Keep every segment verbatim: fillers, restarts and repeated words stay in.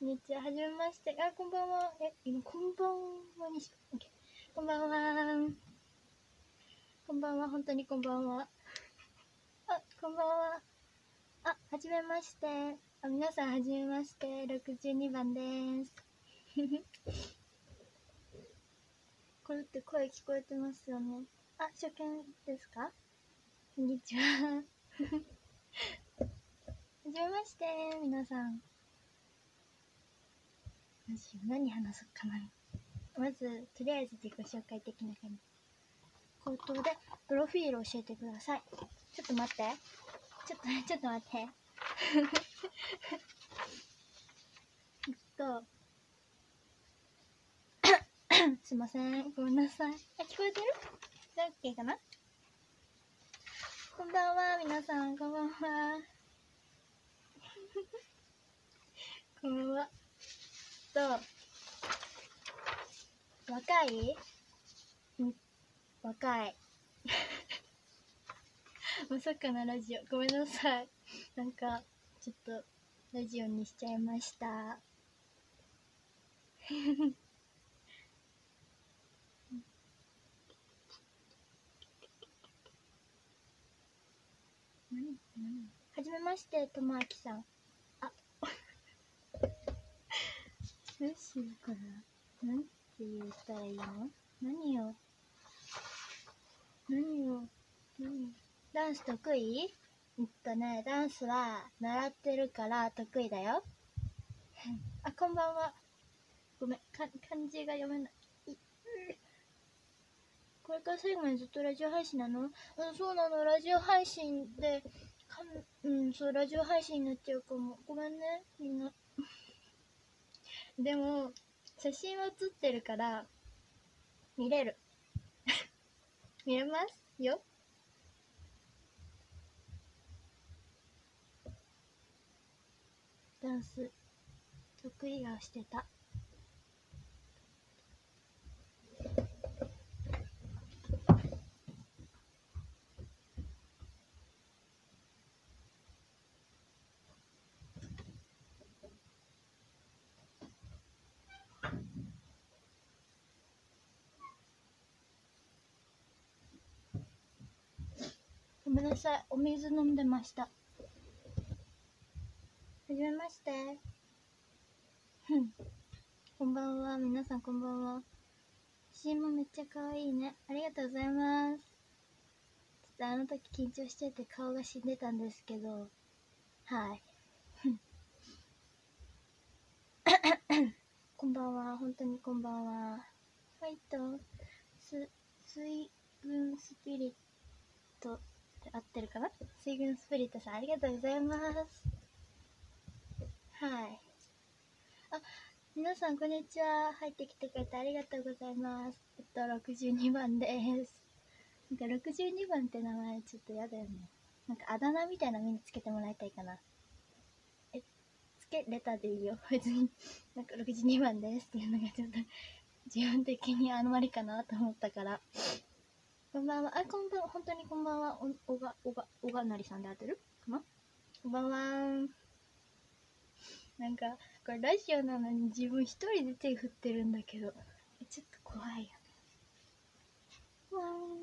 こんにちは、はじめまして。あ、こんばんは。え、今、こんばんはにし、オッケー。こんばんは。こんばんは、本当にこんばんは。あ、こんばんは。あ、はじめまして。あ、皆さん、はじめまして。ろくじゅうにばんです。これって声聞こえてますよね。あ、初見ですか？こんにちは。はじめまして、皆さん。どうしよう、何話そうかな。まず、とりあえず自己紹介的な感じ。口頭で、プロフィールを教えてください。ちょっと待って。ちょっと、ちょっと待って。えっと、すいません。ごめんなさい。あ、聞こえてる？じゃあ OK かな？こんばんは、皆さん。こんばんは。こんばんは。と、若い？ん若い。まさかのラジオ。ごめんなさい。なんか、ちょっと、ラジオにしちゃいました。はじめまして、ともあきさん。あ、どうしようかな。なんて言ったらいいの？何を何を何ダンス得意？えっとね、ダンスは習ってるから得意だよ。あ、こんばんは。ごめん、か漢字が読めない。いこれから最後までずっとラジオ配信なの？うん、そうなの、ラジオ配信で、かんうん、そう、ラジオ配信になっちゃうかも。ごめんね、みんな。でも、写真は写ってるから、見れる。見れますよ。ダンス、得意顔してた。ごめんなさい、お水飲んでました。はじめまして。ふん。こんばんは、皆さんこんばんは。写真もめっちゃ可愛いね。ありがとうございます。ちょっとあの時緊張してて顔が死んでたんですけど、はい。こんばんは、本当にこんばんは。ファイト、す、水軍スピリットって合ってるかな？水軍スピリットさん、ありがとうございます。はい。あ、皆さんこんにちは。入ってきてくれてありがとうございます。えっと、ろくじゅうにばんです。なんかろくじゅうにばんって名前ちょっとやだよね。なんかあだ名みたいなのにつけてもらいたいかな。え、つけれたでいいよ。別に、なんかろくじゅうにばんですっていうのがちょっと自分的にあのまりかなと思ったから。こんばんは。あ、こんばんは。本当にこんばんは。お、おが、おが、おがなりさんで合ってるかな？こんばんは。なんか、これラジオなのに自分一人で手振ってるんだけど、ちょっと怖いよね。わ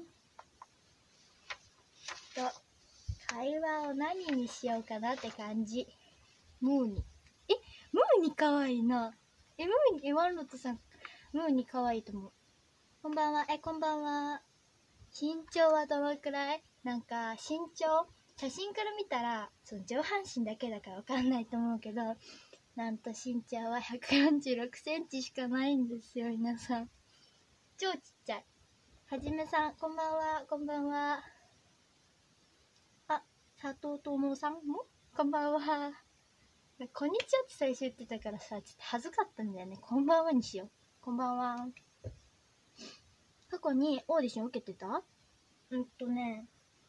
ーんと、会話を何にしようかなって感じ。ムーに。え、ムーに可愛いな。え、ムーに、え、ワンロットさん、ムーに可愛いと思う。こんばんは。え、こんばんは。身長はどのくらい？なんか、身長、写真から見たら、その上半身だけだからわかんないと思うけど、なんと身長はひゃくよんじゅうろくセンチしかないんですよ、皆さん。超ちっちゃい。はじめさん、こんばんは、こんばんは。あ、佐藤智さんもこんばんは。こんにちはって最初言ってたからさ、ちょっと恥ずかったんだよね。こんばんはにしよう。こんばんは。過去にオーディション受けてた？うんとね、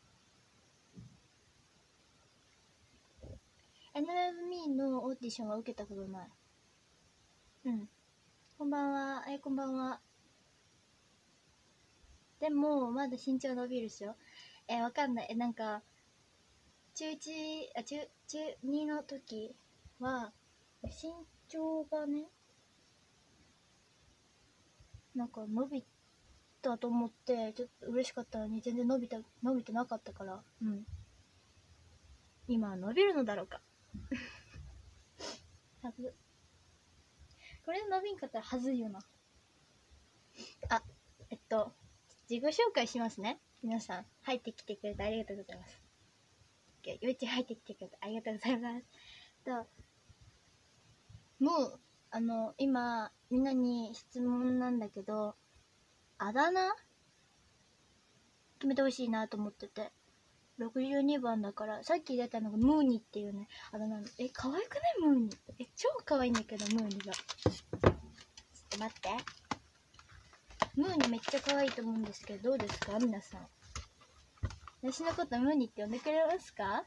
エヌエムイー のオーディションは受けたことない。うん。こんばんは。え、こんばんは。でも、まだ身長伸びるっしょ？え、わかんない。え、なんか、中いち、あ、中、中にの時は、身長がね、なんか伸びたと思ってちょっと嬉しかったのに全然伸びた伸びてなかったから、うん、今は伸びるのだろうか。はず、これで伸びんかったらはずいよな。あ、えっと自己紹介しますね。皆さん入ってきてくれてありがとうございます。ゆうち入ってきてくれてありがとうございます。ともうあの今みんなに質問なんだけど、あだ名決めてほしいなと思ってて、ろくじゅうにばんだから、さっき出たのがムーニっていうね、あだ名。え、可愛くないムーニ。え、超可愛いんだけど、ムーニが。ちょっと待って。ムーニめっちゃ可愛いと思うんですけど、どうですか皆さん。私のことムーニって呼んでくれますか？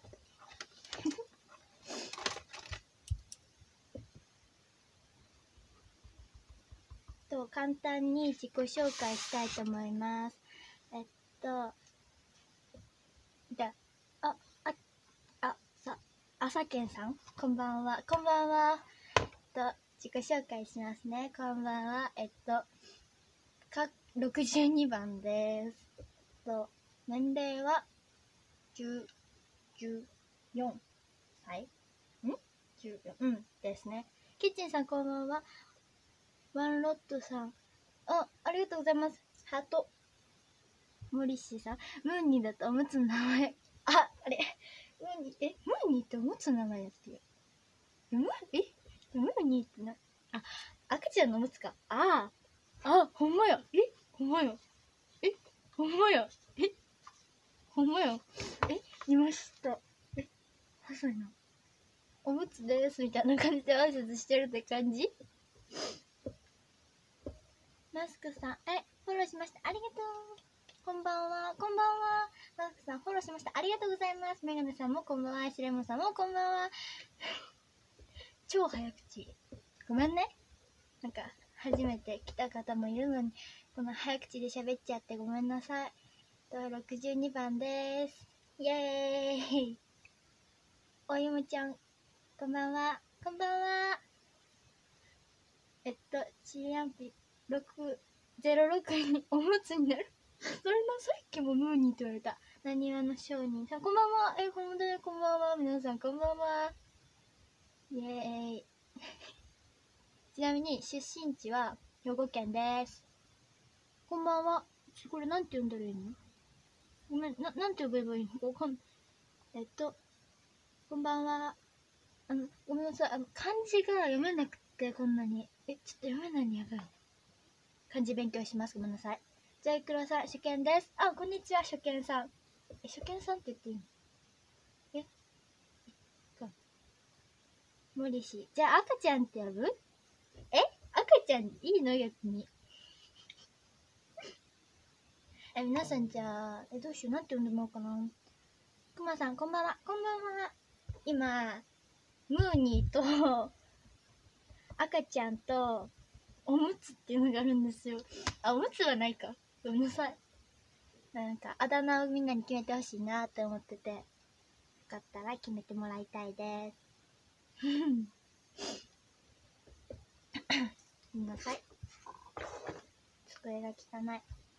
と、簡単に自己紹介したいと思います。えっと、じゃあ、あ、あ、あ、さ、あさけんさんこんばんは。こんばんは。えっと、自己紹介しますね。こんばんは。えっと、か、ろくじゅうにばんです。えっと、年齢は、じゅう、じゅうよんさいん ?じゅうよん、うん、ですね。キッチンさんこんばんは。ワンロットさん。あ、ありがとうございます。ハート。モリッシーさん。ムーニーだとおむつの名前。あ、あれ。ムーニー、え、ムーニーっておむつの名前やってる。ムー、えムーニーってな、あ、赤ちゃんのおむつか。ああ。あ、ほんまや。えほんまや。えほんまや。えほんまや。えいました。え細いな。おむつですみたいな感じで挨拶してるって感じ。マスクさん、え、フォローしました。ありがとう。こんばんは。こんばんは。マスクさん、フォローしました。ありがとうございます。メガネさんもこんばんは。シレモンさんもこんばんは。超早口。ごめんね。なんか、初めて来た方もいるのに、この早口で喋っちゃってごめんなさい。と、ろくじゅうにばんです。イエーイ。おゆむちゃん、こんばんは。こんばんは。えっと、シリアンピろくゼロろくにおむつになる。それのさっきもムーニーと言われた。なにわの商人さん、こんばんは。え、こんばんは。こんばんは。皆さん、こんばんは。イエーイ。ちなみに、出身地は兵庫県です。こんばんは。これなんて読んだらいいの？ごめん、な、なんて呼べばいいの？わかんない。えっと、こんばんは。あの、ごめんなさい。あの、漢字が読めなくて、こんなに。え、ちょっと読めないのやばい。漢字勉強します。ごめんなさい。じゃあ、いくらさん、初見です。あ、こんにちは、初見さん。え、初見さんって言っていいの？えか。モリシー。じゃあ、赤ちゃんって呼ぶ？え赤ちゃんいいの逆に。え、皆さんじゃあ、え、どうしよう。なんて呼んでもらおうかな。くまさん、こんばんは。こんばんは。今、ムーニーと、赤ちゃんと、おむつっていうのがあるんですよ。あ、おむつはないか。ごめんなさい。なんか、あだ名をみんなに決めてほしいなって思ってて、よかったら決めてもらいたいです。ごめんなさい。机が汚い。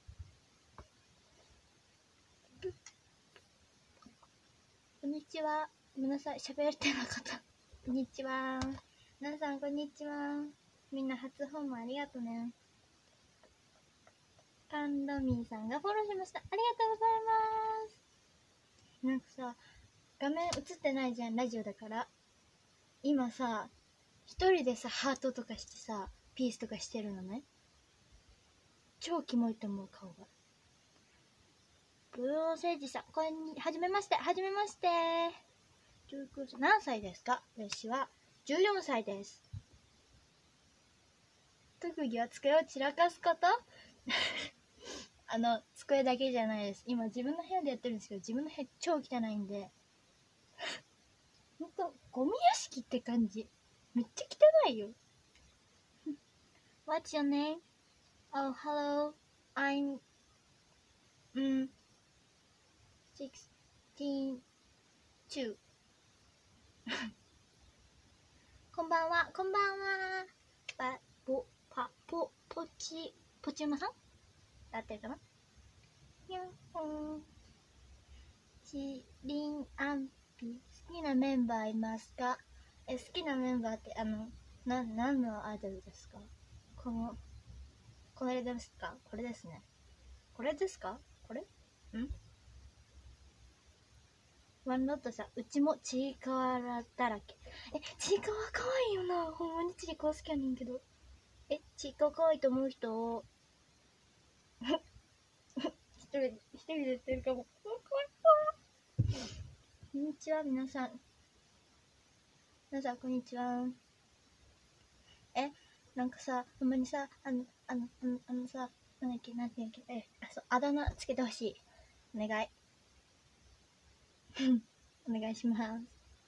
こんにちは。ごめんなさい。喋れてなかった。こんにちは。皆さん、こんにちは。みんな初訪問ありがとうね。カンドミーさんがフォローしました。ありがとうございます。なんかさ、画面映ってないじゃん、ラジオだから。今さ、一人でさ、ハートとかしてさ、ピースとかしてるのね。超キモいと思う、顔が。ブローセージさん、こんに、はじめまして、はじめまして。じゅうきゅうさい、何歳ですか？私はじゅうよんさいです。特技は机を散らかすことあの、机だけじゃないです。今自分の部屋でやってるんですけど、自分の部屋超汚いんで。ほんと、ゴミ屋敷って感じ。めっちゃ汚いよ。What's your name? Oh, hello. I'm, um, sixteen, two. こんばんは。 は、こんばんは。パ、ポ、パ、ポ、ポチ、ポチウマさん合ってるかな。にゃんほー。チリンアンピ、好きなメンバーいますか？え、好きなメンバーって、あの、な、何のアイドルですか？この、これですか？これですね。これですか？これんワンロットさん、うちもちいかわだらけ。え、ちいかわかわいいよな。ほんまにちいかわ好きやねんけど。え、ちいかわかわいいと思う人を、一人で、一人で言ってるかも。怖い怖い。こんにちは、皆さん。皆さん、こんにちは。え、なんかさ、ほんまにさ、あの、あの、あの、あのさ、なんだっけ、なんて言うんだっけ、え、あ、そう、あだ名つけてほしい。お願い。お願いします。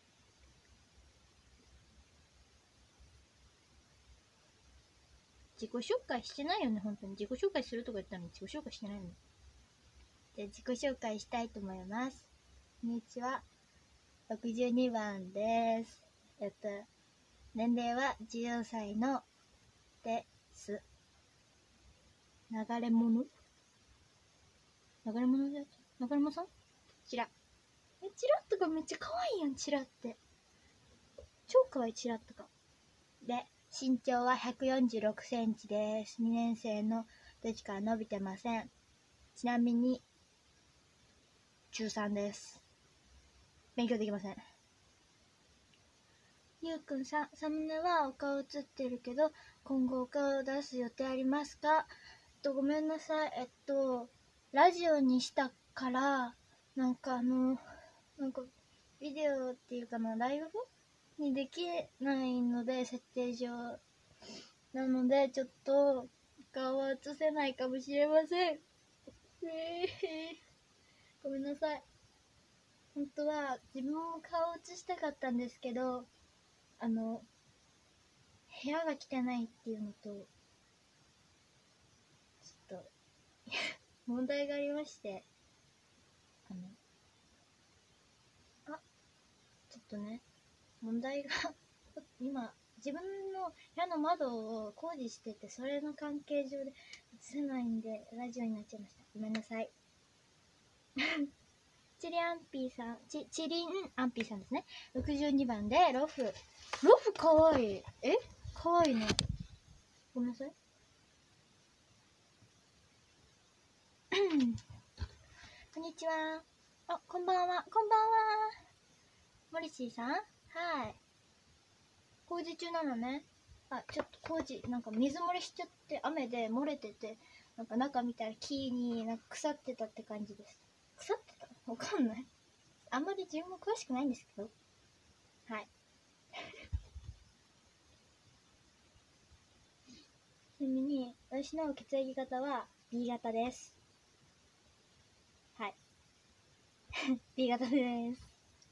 自己紹介してないよね、本当に。自己紹介するとか言ったのに自己紹介してないの。じゃあ自己紹介したいと思います。こんにちは。ろくじゅうにばんです。えっと、年齢はじゅうよんさいのです。流れ物流れ物じゃ、流れ物さんチラ。え、チラッとかめっちゃ可愛いやん、チラって。超可愛いチラッとか。で、身長はひゃくよんじゅうろくセンチです。にねん生の時から伸びてません。ちなみに、じゅうさんです。勉強できません。ゆうくんさん、サムネはお顔映ってるけど、今後お顔を出す予定ありますか？えっと、ごめんなさい。えっと、ラジオにしたから、なんかあの、なんか、ビデオっていうかな、ライブにできないので、設定上。なので、ちょっと、顔は映せないかもしれません。えー、ごめんなさい。本当は、自分も顔を映したかったんですけど、あの、部屋が汚いっていうのと、ちょっと、問題がありまして、あの、あ、ちょっとね、問題が、今、自分の部屋の窓を工事してて、それの関係上で映せないんで、ラジオになっちゃいました。ごめんなさい。チリアンピーさん、チ、チリンアンピーさんですね。ろくじゅうにばんで、ロフ。ロフかわいい。えかわいいね。ごめんなさい。こんにちは。あ、こんばんは。こんばんは。モリシーさん？はい。工事中なのね。あ、ちょっと工事、なんか水漏れしちゃって、雨で漏れてて、なんか中見たら木になんか腐ってたって感じです。腐ってた？わかんない。あんまり自分も詳しくないんですけど。はい。ちなみに、私の血液型は B 型です。はい。B 型です。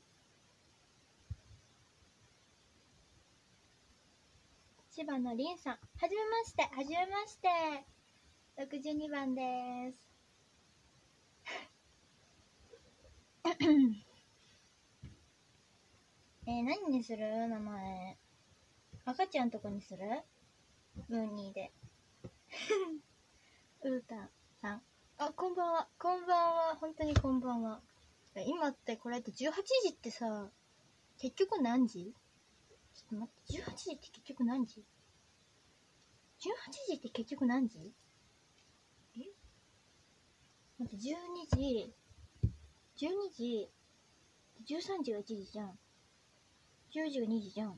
千葉のりんさん。はじめまして。はじめまして。ろくじゅうにばんです。えー、何にする？名前。赤ちゃんとこにする？ムーニーで。うーたんさん。あ、こんばんは。こんばんは。本当にこんばんは。今ってこれってじゅうはちじってさ、結局何時？ちょっと待って、じゅうはちじって結局何時？ じゅうはち 時って結局何時？え待って、じゅうにじ、じゅうにじ、じゅうさんじがいちじじゃん。じゅうじがにじじゃん。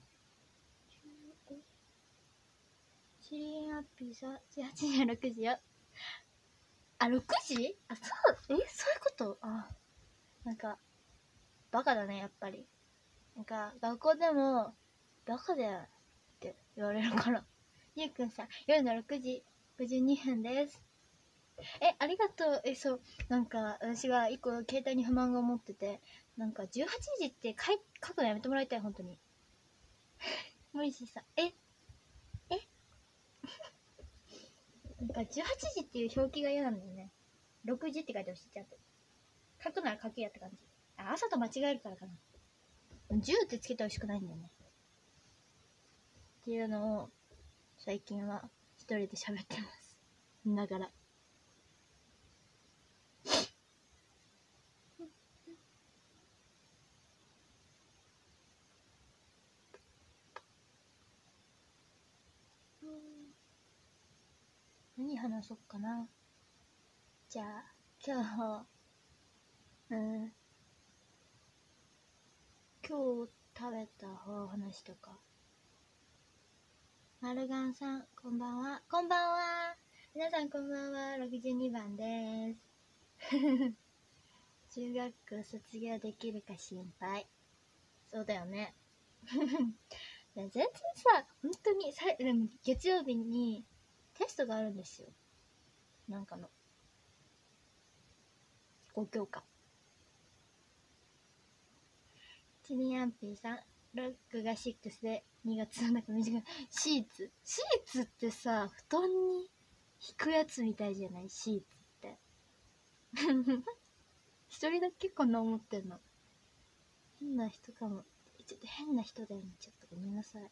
チリンアッピーさ、じゅうはちじはろくじよ。あ、ろくじ？あ、そう、えそういうこと？あ、なんか、バカだね、やっぱり。なんか、学校でも、バカだよって言われるから。ゆうくんさん、夜のろくじごじゅうにふんです。え、ありがとう。え、そう。なんか、私が一個携帯に不満が持ってて、なんか、じゅうはちじって書い書くのやめてもらいたい、本当に。森氏さん、ええなんか、じゅうはちじっていう表記が嫌なんだよね。ろくじって書いてほしい、ちゃんと。書くなら書けやって感じ。あ、朝と間違えるからかな。じゅうってつけてほしくないんだよね。 っていうのを最近は一人で喋ってます。ながら。何話そうかな。じゃあ今日、うん、今日食べたお話とか。マルガンさんこんばんは。こんばんは。皆さんこんばんは。ろくじゅうにばんです。中学校卒業できるか心配。そうだよね。全然さ、本当にさ、でも月曜日にテストがあるんですよ。なんかのご教科。チニアンピーさん、ロックがろくでにがつの中短い。シーツシーツってさ、布団に引くやつみたいじゃない？シーツって一人だけかな思ってんの。変な人かも。ちょっと変な人だよね。ちょっとごめんなさい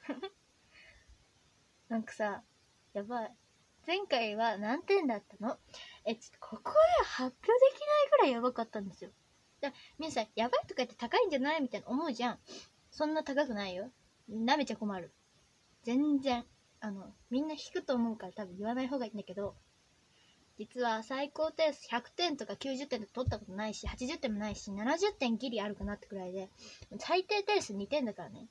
なんかさ、やばい。前回は何点だったの？え、ちょっとここで発表できないぐらいやばかったんですよ。だ皆さん、やばいとか言って高いんじゃないみたいな思うじゃん。そんな高くないよ。舐めちゃ困る。全然。あの、みんな引くと思うから多分言わない方がいいんだけど、実は最高点数ひゃくてんとかきゅうじゅってんとか取ったことないし、はちじゅってんもないし、ななじゅってんギリあるかなってくらいで、最低点数にてんだからね。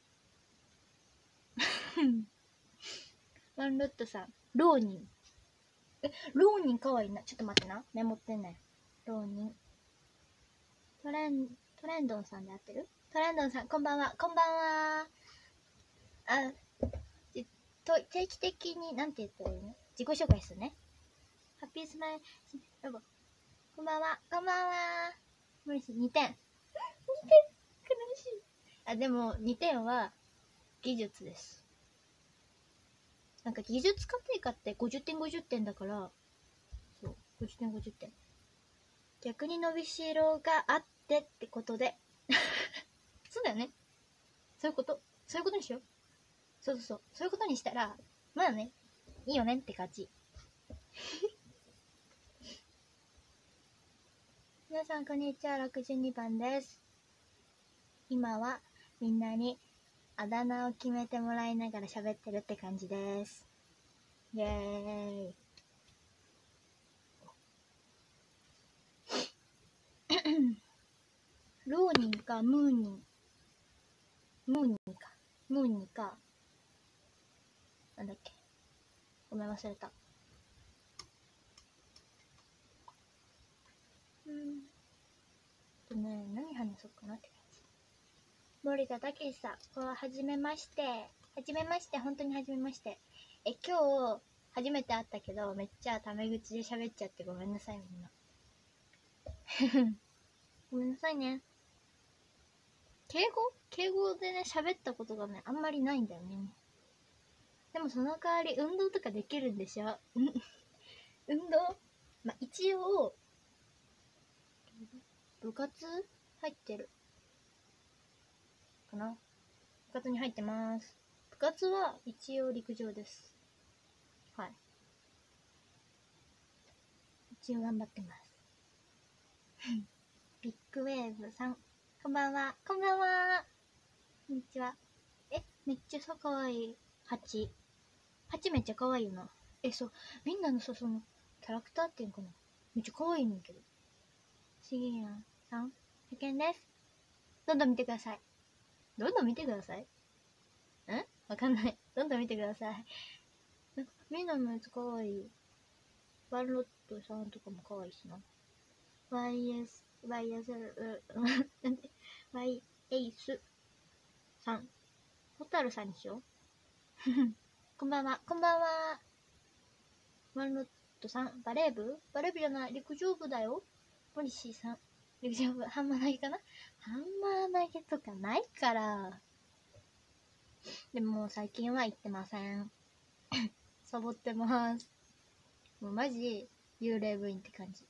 ワンロットさん、浪人。え、浪人かわいいな。ちょっと待ってな。メモってんねん。浪人。トレン、トレンドンさんで合ってる？トレンドンさん、こんばんは。こんばんは。あ、と定期的に、なんて言ったらいいの？自己紹介するね。ハッピースマイル、ロボ。こんばんは。こんばんは。無理し、にてん。にてん。悲しい。あ、でも、にてんは、技術です。なんか、技術家庭科ってごじゅってんごじゅってんだから、そう、ごじゅってんごじゅってん。逆に伸びしろがあってってことで。そうだよね。そういうこと。そういうことにしよう。そうそうそう。そういうことにしたら、まあね、いいよねって感じ。皆さんこんにちは。ろくじゅうにばんです。今はみんなにあだ名を決めてもらいながら喋ってるって感じです。イエーイ。ローニンかムーニン。ムーニンか。ムーニンか。なんだっけ。ごめん忘れた。うん。とね、何話そうかなって感じ。森田たけしさん、こうはじめまして。はじめまして、本当にはじめまして。え、今日、初めて会ったけど、めっちゃタメ口で喋っちゃってごめんなさい、みんな。ごめんなさいね。敬語敬語でね、喋ったことがね、あんまりないんだよね。でもその代わり、運動とかできるんでしょ運動まあ、一応、部活入ってる。かな部活に入ってます。部活は一応陸上です。はい。一応頑張ってます。ビッグウェーブさん、こんばんは。こんばんは。こんにちは。え、めっちゃさ、かわいい。ハチ。ハチめっちゃかわいいよな。え、そう。みんなのさ、その、キャラクターっていうんかな。めっちゃかわいいねんけど。しぎやんさん、ひゃくえんです。どんどん見てください。どんどん見てください。んわかんない。どんどん見てください。みんなのやつかわいい。ワンロットさんとかもかわいいしな。ワイエス、ワイエス、なんで ワイエース さん。ホタルさんにしよう。こんばんは。こんばんは。ワンロットさん。バレー部バレー部じゃない。陸上部だよ。ポリシーさん。陸上部。ハンマー投げかなハンマー投げとかないから。でももう最近は行ってません。サボってます。もうマジ、幽霊部員って感じ。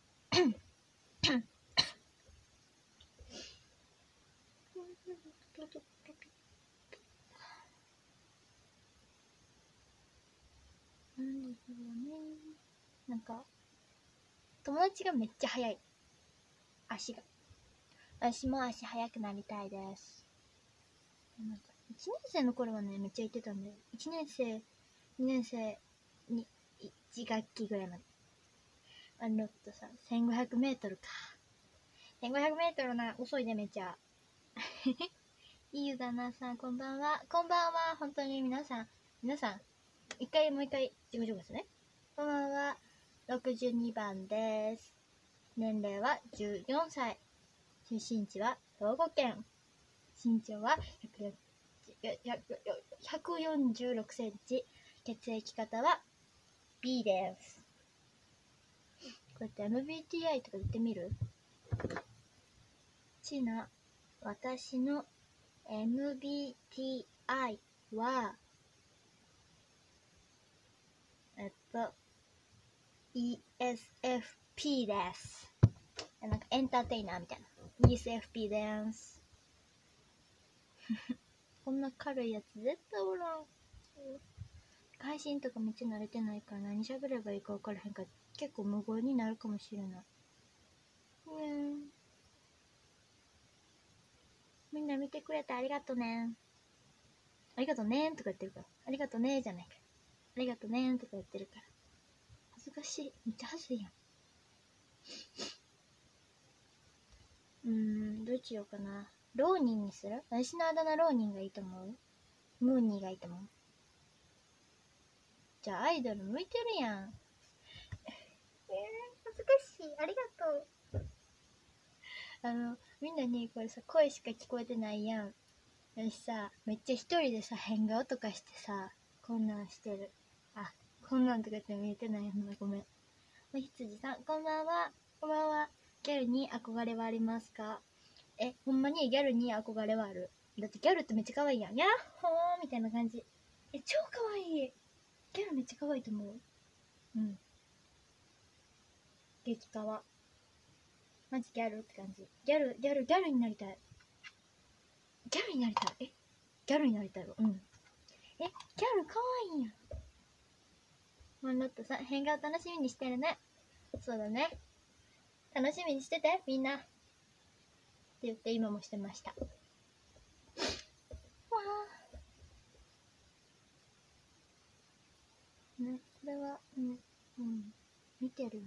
そうね。なんか、友達がめっちゃ速い。足が。私も足速くなりたいです。なんか、いちねん生の頃はね、めっちゃ言ってたんだよ。いちねん生、にねん生に、いち学期ぐらいまで。あのとさ、せんごひゃくメートルか。せんごひゃくメートルな、遅いね、めっちゃ。いいゆだなさん、こんばんは。こんばんは。本当に皆さん、皆さん、一回もう一回、自己紹介ですね。こんばんは。ろくじゅうにばんです。年齢はじゅうよんさい。出身地は兵庫県。身長はひゃくよんじゅうろくセンチ。血液型は B です。こうやって エムビーティーアイ とか言ってみる？ちな、私の エムビーティーアイ は、えっと、イーエスエフピー です。なんかエンターテイナーみたいな。イーエスエフピー です。こんな軽いやつ絶対おらん。配信とかめっちゃ慣れてないから何喋ればいいか分からへんから結構無言になるかもしれない。うん。みんな見てくれてありがとね。ありがとねーとか言ってるから。ありがとねーじゃないから。ありがとねーとか言ってるから。恥ずかしい。めっちゃ恥ずいやん。うーん、どっちようかな。ローニンにする？私のあだ名ローニンがいいと思う？ムーニーがいいと思う？じゃあアイドル向いてるやん。えー、恥ずかしい。ありがとう。あの、みんなにこれさ、声しか聞こえてないやん。私さ、めっちゃ一人でさ、変顔とかしてさ、こんなんしてる。あ、こんなんとかって見えてないやん。ごめん。おひつじさん、こんばんは。こんばんは。ギャルに憧れはありますか？え、ほんまにギャルに憧れはある。だってギャルってめっちゃ可愛いやん。やっほーみたいな感じ。え、超可愛い。ギャルめっちゃ可愛いと思う。うん。激カワ。マジギャルって感じ。ギャル、ギャル、ギャルになりたい。ギャルになりたい。え、ギャルになりたいわ。うん。え、ギャル可愛いやん。マンロットさん、変顔楽しみにしてるね。そうだね。楽しみにしてて、みんな。って言って今もしてました。わー。ね、これは、うん、うん。見てるよね。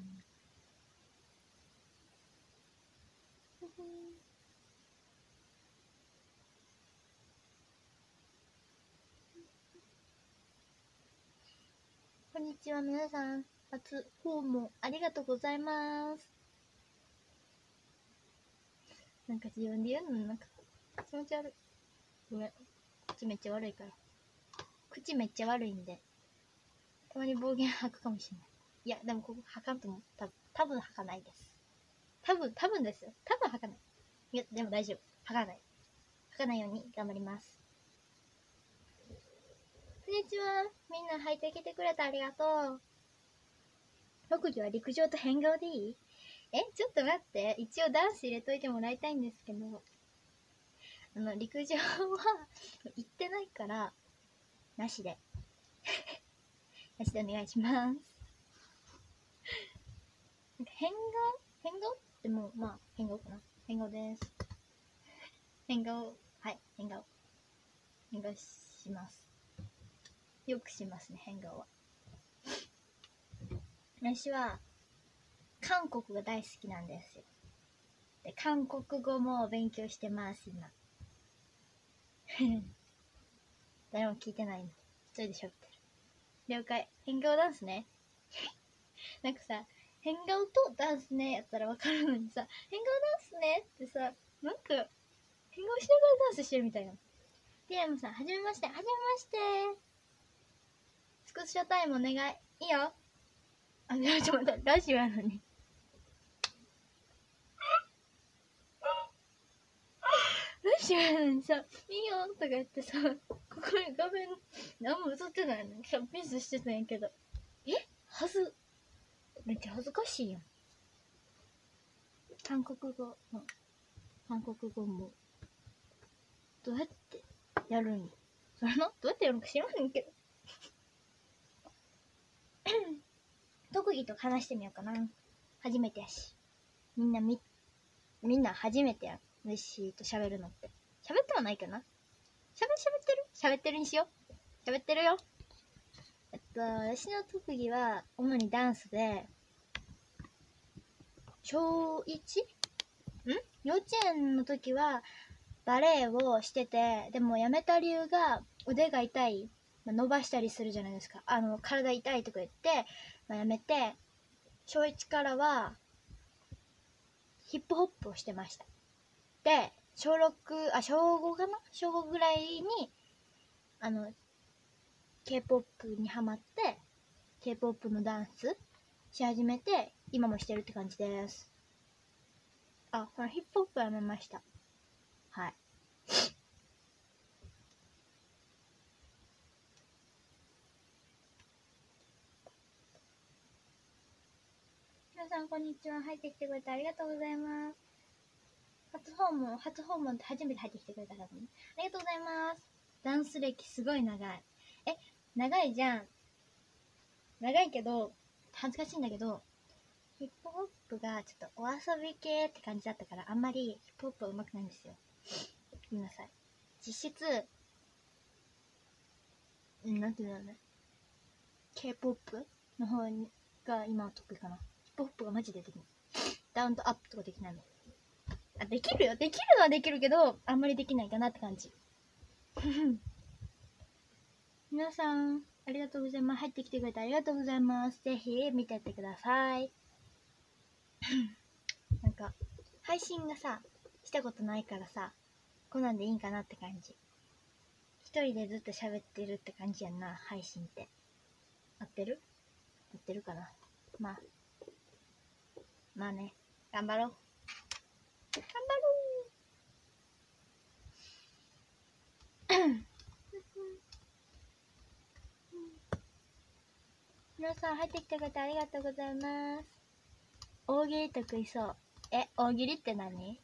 こんにちは、皆さん。初訪問ありがとうございます。なんか自分で言うのなんか気持ち悪い。ごめん。口めっちゃ悪いから。口めっちゃ悪いんで、たまに暴言吐くかもしれない。いや、でもここ吐かんと思う。た多分吐かないです。多分、多分ですよ。多分吐かない。いや、でも大丈夫。吐かない。吐かないように頑張ります。こんにちは。みんな入ってきてくれてありがとう。特技は陸上と変顔でいい？え、ちょっと待って。一応ダンス入れといてもらいたいんですけど、あの、陸上は行ってないから、なしで。なしでお願いします。なんか変顔変顔ってもう、まあ、変顔かな。変顔です。変顔、はい、変顔。変顔します。よくしますね、変顔は。私は、韓国が大好きなんですよ。で、韓国語も勉強してます、今。誰も聞いてないの。一人でしょってる。了解。変顔ダンスね。なんかさ、変顔とダンスねやったらわかるのにさ、変顔ダンスねってさ、なんか、変顔しながらダンスしてるみたいな。ティラムさん、はじめまして。はじめまして。スクショタイムお願い。いいよ。あ、ちょっと待って、ラジオやのに。ラジオやのにさ、いいよとか言ってさ、ここに画面、何も映ってないのにさ、ピースしてたんやけど。えはず、めっちゃ恥ずかしいやん。韓国語、うん、韓国語も、どうやってやるんや。それのどうやってやるのか知らんねんけど。 特技と話してみようかな。初めてやし。みんなみ、みんな初めてや。メッシーと喋るのって。喋ってはないかな。喋、喋ってる喋ってるにしよう。喋ってるよ。えっと、私の特技は、主にダンスで、小 いち? ん幼稚園の時は、バレエをしてて、でもやめた理由が、腕が痛い。まあ、伸ばしたりするじゃないですか。あの、体痛いとか言って、まあ、やめて、小いちからは、ヒップホップをしてました。で、小ろく、あ、小ごかな小ごぐらいに、あの、K-ポップ にハマって、K-ポップ のダンスし始めて、今もしてるって感じです。あ、このヒップホップはやめました。はい。皆さんこんにちは。入ってきてくれてありがとうございます。初訪問、初訪問って初めて入ってきてくれた方ね。ありがとうございます。ダンス歴すごい長い。え、長いじゃん。長いけど、恥ずかしいんだけど、ヒップホップがちょっとお遊び系って感じだったから、あんまりヒップホップは上手くないんですよ。ごめんなさい。実質、うん、なんていうんだろうね。K-ポップ の方が今は得意かな。ヒップホップがマジでできない。ダウンとアップとかできないの。あ、できるよ。できるのはできるけど、あんまりできないかなって感じ。皆さん、ありがとうございます。入ってきてくれてありがとうございます。ぜひ見てってください。なんか、配信がさ、したことないからさ、こんなんでいいんかなって感じ。一人でずっと喋ってるって感じやんな、配信って。合ってる合ってるかな。まあ。まあね。頑張ろう。頑張ろう皆さん入ってきてくれてありがとうございます。大喜利得意そう。え、大喜利って何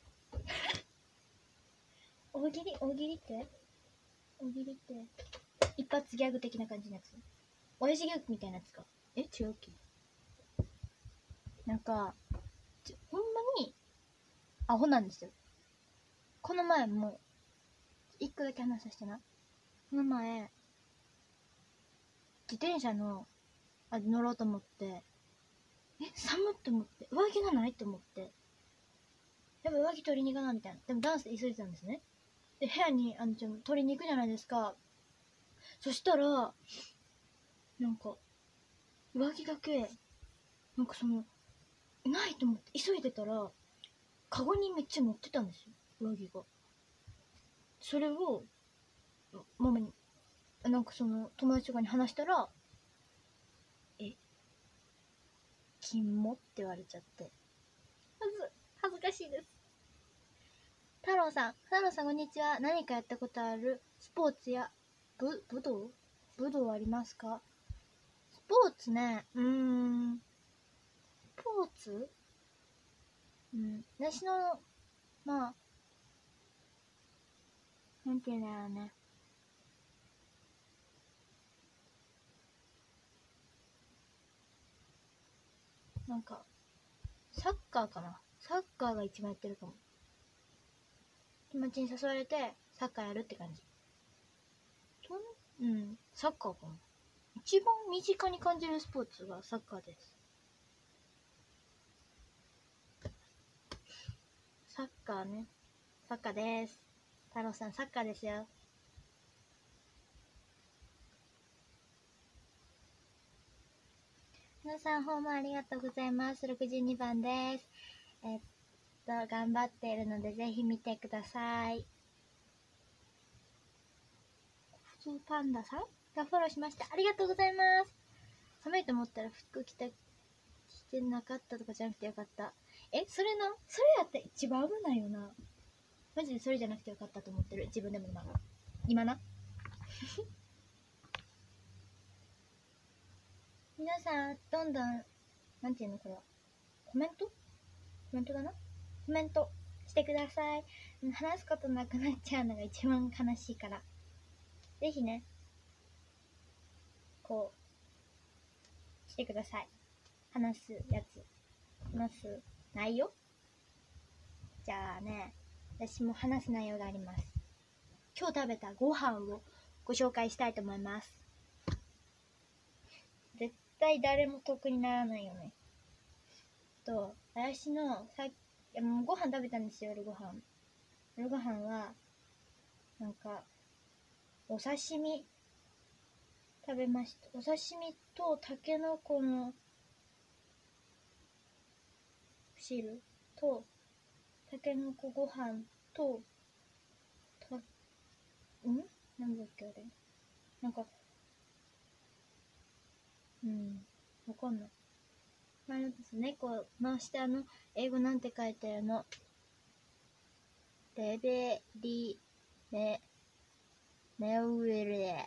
大喜利大喜利って大喜利って一発ギャグ的な感じのやつ。親父ギャグみたいなやつか。え、違うっけ。なんか、ほんまにアホなんですよ。この前も、一個だけ話させてな。この前、自転車の、あ、乗ろうと思って、え、寒って思って、上着がないって思って、やっぱ上着取りに行かなみたいな。でもダンスで急いでたんですね。で、部屋に、あの、ちょ取りに行くじゃないですか。そしたら、なんか、上着だけ、なんかその、ないと思って急いでたら、カゴにめっちゃ乗ってたんですよ、上着が。それを、ママに、なんかその、友達とかに話したら、え、金もって言われちゃって。はず、恥ずかしいです。太郎さん、太郎さんこんにちは。何かやったことあるスポーツや、ぶ、武道武道ありますか？スポーツね、うーん、スポーツうん、私の、まあ、なんていうんだろうね。なんか、サッカーかな。サッカーが一番やってるかも。友達に誘われて、サッカーやるって感じ。そんうん、サッカーかな。一番身近に感じるスポーツがサッカーです。サッカーね。サッカーです。太郎さん、サッカーですよ。皆さん、ホームありがとうございます。ろくじゅうにばんです。えっと、頑張っているので、ぜひ見てください。普通パンダさんがフォローしました。ありがとうございます。寒いと思ったら服着て、着てなかったとかじゃなくてよかった。え、それな、それやったら一番危ないよな。マジでそれじゃなくてよかったと思ってる。自分でも今。今な。皆さん、どんどん、なんていうのこれは。コメントコメントだなコメントしてください。話すことなくなっちゃうのが一番悲しいから。ぜひね、こう、ししてください。話すやつ。話す内容。じゃあね、私も話す内容があります。今日食べたご飯をご紹介したいと思います。絶対誰も得にならないよね。と、私のさっき、もうご飯食べたんですよ、夜ご飯。夜ご飯は、なんか、お刺身食べました。お刺身とたけのこの汁と、たけのこご飯と、た、んなんだっけあれ。なんか、うん、わかんない。まあ、猫の下の英語なんて書いてるの。レベリメ、メウエレ。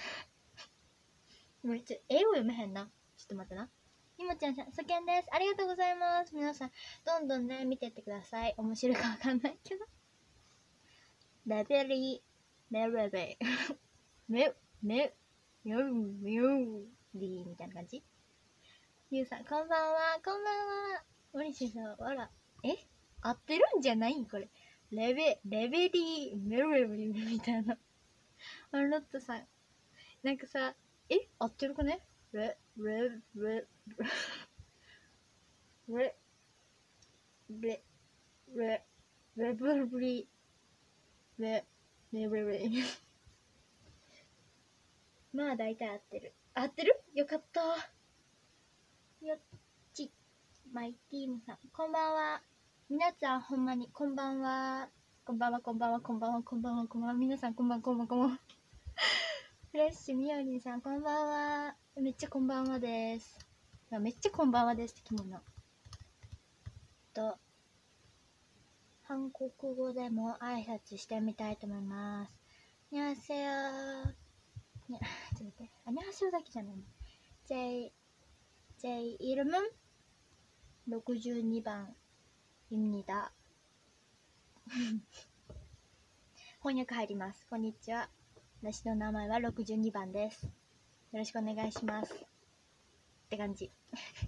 もうちょ、英語読めへんな。ちょっと待ってな。ひもちゃんさん、そけんです。ありがとうございます。皆さん、どんどんね、見てってください。面白いかわかんないけど。レベリメレベ。メ、メ、メウ、メウリーみたいな感じ。ゆうさん、こんばんは、こんばんは。おりしさん、あら、え合ってるんじゃないこれ。レベ、レベリー、メレベみたいな。あロットさん、なんかさ、え合ってるかねレ、レ、レ、レ、レ、レ、レブルリ、レ、レブリ。まあ大体合ってる。合ってるよかった。よっち、マイティームさん、こんばんは。皆さんほんまに、こんばんは。こんばんは、こんばんは、こんばんは、こんばんは、こんばんは。皆さんこんばんは、こんばんは、こんばんは。フレッシュみおりんさん、こんばんは。めっちゃこんばんはです。めっちゃこんばんはですって着物。と、韓国語でも挨拶してみたいと思います。にゃんせよー。にゃ、ちょっと待って。あ、にゃんせよだけじゃないの。제, 제 이름은 육십이 번입니다. 翻訳入ります。こんにちは。私の名前はろくじゅうにばんです。よろしくお願いします。って感じ。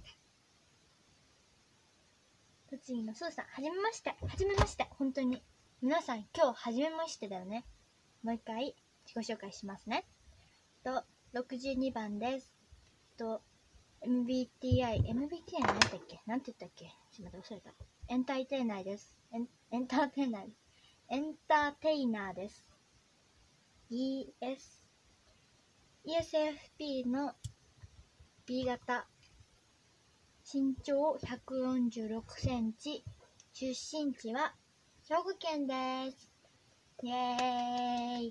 栃木のスーさん、はじめまして。はじめまして。本当に。皆さん、今日はじめましてだよね。もう一回、自己紹介しますね。と、ろくじゅうにばんです。と、エムビーティーアイ、エムビーティーアイ 何だっけなんて言ったっけちょっと待って、忘れた。エンターテイナーです。エン、エンターテイナー。エンターテイナーです。イーエス、イーエスエフピー の B 型。身長ひゃくよんじゅうろくセンチ。出身地は兵庫県です。イェーイ。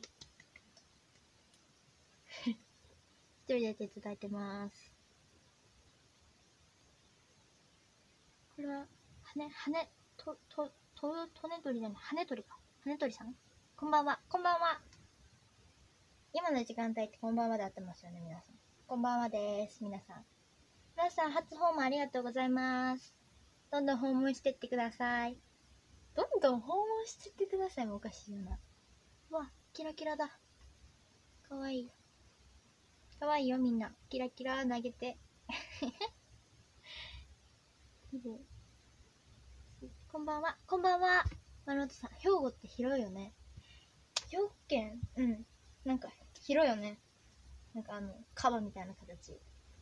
一人で手伝ってます。これは、羽、羽、と、と、と、とね鳥じゃない、羽鳥か。羽鳥さんこんばんは。こんばんは。今の時間帯ってこんばんはで合ってますよね、皆さん。こんばんはです。皆さん。皆さん、初訪問ありがとうございます。どんどん訪問してってください。どんどん訪問してってくださいもおかしいよな。うわ、キラキラだ。かわいい。かわいいよ、みんな。キラキラ投げて。こんばんは。こんばんは。マロトさん、兵庫って広いよね。兵庫県、うん。なんか、広いよね。なんかあの、カバみたいな形。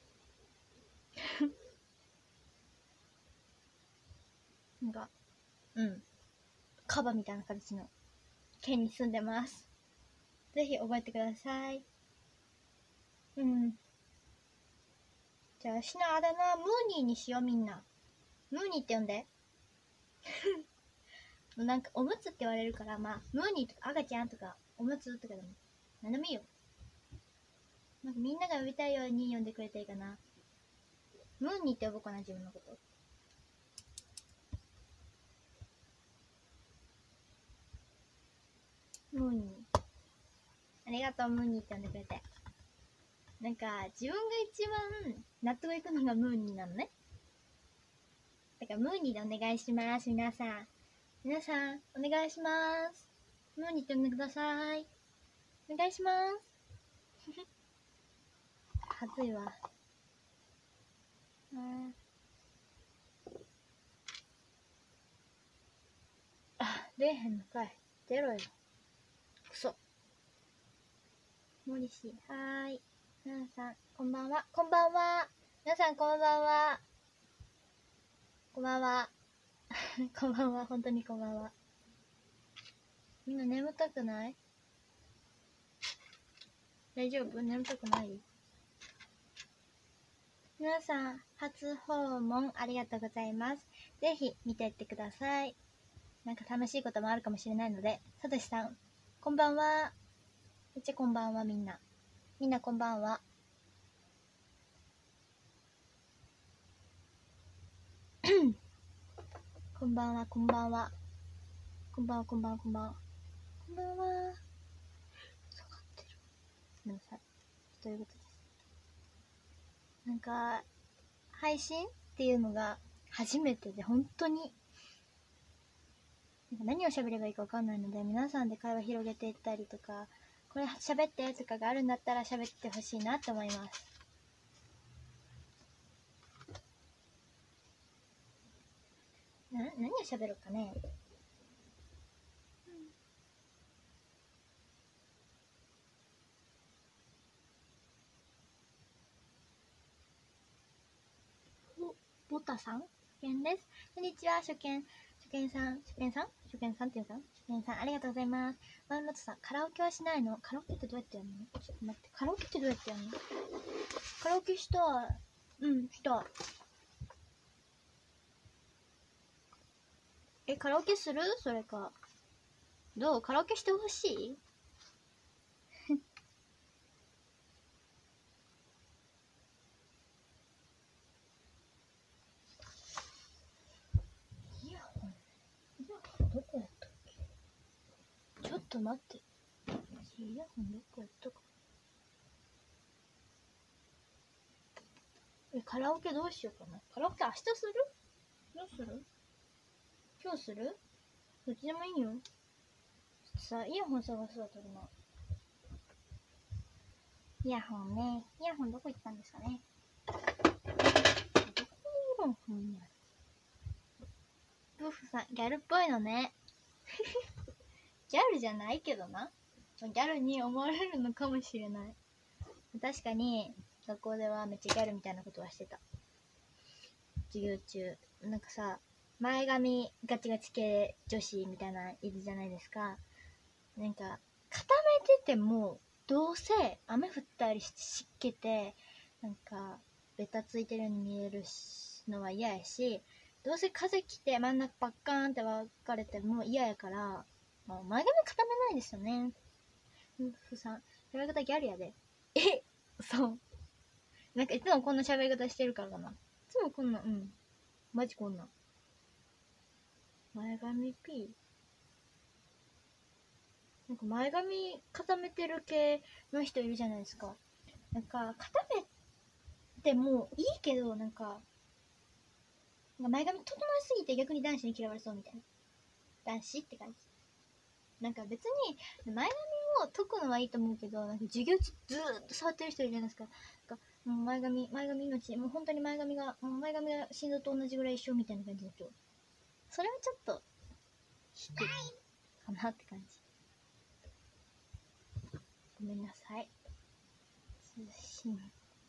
なんか、うん。カバみたいな形の県に住んでます。ぜひ覚えてください。うん。じゃあ、私のあだ名、ムーニーにしよう、みんな。ムーニーって呼んで。なんか、おむつって言われるから、まあ、ムーニーとか赤ちゃんとか、おむつとかでも、なんでもいいよ。なんかみんなが呼びたいように呼んでくれていいかな。ムーニーって呼ぼうかな、自分のこと。ムーニー。ありがとう、ムーニーって呼んでくれて。なんか、自分が一番納得いくのがムーニーなのね。だからムーニーでお願いします、皆さん。皆さん、お願いします。ムーニーって呼んでください。お願いします。はずいわ。 ー、あ、出えへんのかい。出ろよ。くそ。森氏、はーい。皆さん、こんばんは。こんばんは。皆さん、こんばんは。こんばんは。こんばんは。本当にこんばんは。みんな眠たくない？大丈夫？眠たくない？皆さん、初訪問ありがとうございます。ぜひ見ていってください。なんか楽しいこともあるかもしれないので、さとしさん、こんばんは。めっちゃこんばんは、みんな。みんなこんばんは。こんばんは、こんばんは。こんばんは、こんばんは、こんばんは。こんばんは。下がってる。ごめんなさい。ということです。なんか、配信っていうのが初めてで、本当に、なんか何を喋ればいいか分かんないので、皆さんで会話広げていったりとか、これ喋ってとかがあるんだったら喋ってほしいなと思います。な、何を喋ろうかね。ボタさん、初見です。こんにちは、初見。初見さん、初見さん初見さんっていうか初見さん、ありがとうございます。ワンロットさん、カラオケはしないの？カラオケってどうやってやるの？ちょっと待って、カラオケってどうやってやるの？カラオケしたい。うん、したい。え、カラオケする？それか。どう？カラオケしてほしい？イヤホン、イヤホンどこやったっけ？ちょっと待って。イヤホンどこやったか。え、カラオケどうしようかな。カラオケ明日する？どうする？今日する？どっちでもいいよ。ちょっとさ、イヤホン探すわ、とるな。イヤホンね。イヤホンどこ行ったんですかね。どこにイヤホンや。ブーフさん、ギャルっぽいのね。ギャルじゃないけどな。ギャルに思われるのかもしれない。確かに、学校ではめっちゃギャルみたいなことはしてた。授業中。なんかさ、前髪ガチガチ系女子みたいないるじゃないですか。なんか、固めてても、どうせ雨降ったりして湿気て、なんか、ベタついてるように見えるのは嫌やし、どうせ風来て真ん中パッカーンって分かれても嫌やから、まあ、前髪固めないですよね。ふさん、喋り方ギャルやで。え、そう。なんかいつもこんな喋り方してるからかな。いつもこんな、うん。マジこんな。前髪 P？ なんか前髪固めてる系の人いるじゃないですか。なんか固めてもいいけど、なんか、なんか前髪整いすぎて逆に男子に嫌われそうみたいな。男子って感じ。なんか別に前髪を解くのはいいと思うけど、なんか授業中ずーっと触ってる人いるじゃないですか。なんかもう前髪、前髪命、もう本当に前髪が、もう前髪が心臓と同じぐらい一緒みたいな感じの人。それはちょっと低いかなって感じ。ごめんなさい。通信。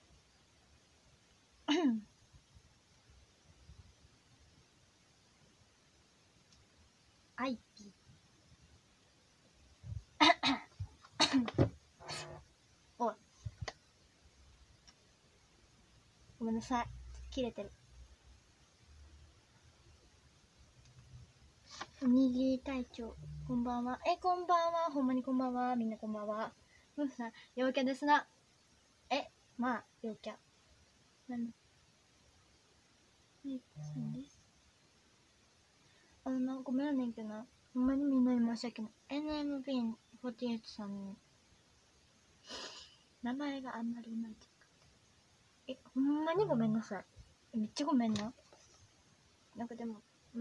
アイピー。おい。ごめんなさい。切れてる。おにぎり隊長。こんばんは。え、こんばんは。ほんまにこんばんは。みんなこんばんは。ムーさん、陽キャですな。え、まあ、陽キャ。なんだ。メイクさんです。あのな、ごめんねんけどな。ほんまにみんなに申し訳ない。エヌエムビーフォーティーエイト さんに、名前があんまりうまいっていうか。え、ほんまにごめんなさい。めっちゃごめんな。なんかでも、うん。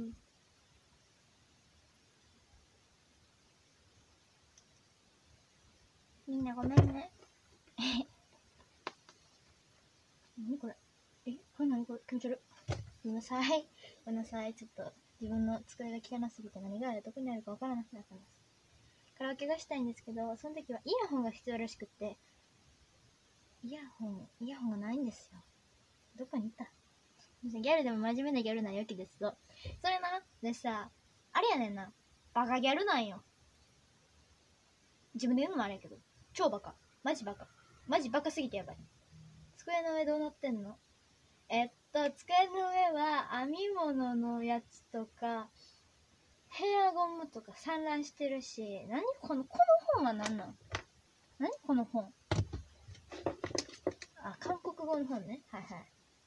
みんなごめんね。何これ？え、これ何？ これ気持ち悪い。ごめんなさい。ごめんなさい。ちょっと自分の机が汚すぎて何があるどこにあるかわからなくなってます。カラオケがしたいんですけど、その時はイヤホンが必要らしくって、イヤホン、イヤホンがないんですよ。どこに行った？ギャルでも真面目なギャルなわけですと。それな、でさ、あれやねんな。バカギャルなんよ。自分で言うのもあれやけど。超バカ。マジバカ。マジバカすぎてやばい。机の上どうなってんの？えっと、机の上は編み物のやつとか、ヘアゴムとか散乱してるし、何この、この本は何なん？何この本？あ、韓国語の本ね。はいはい。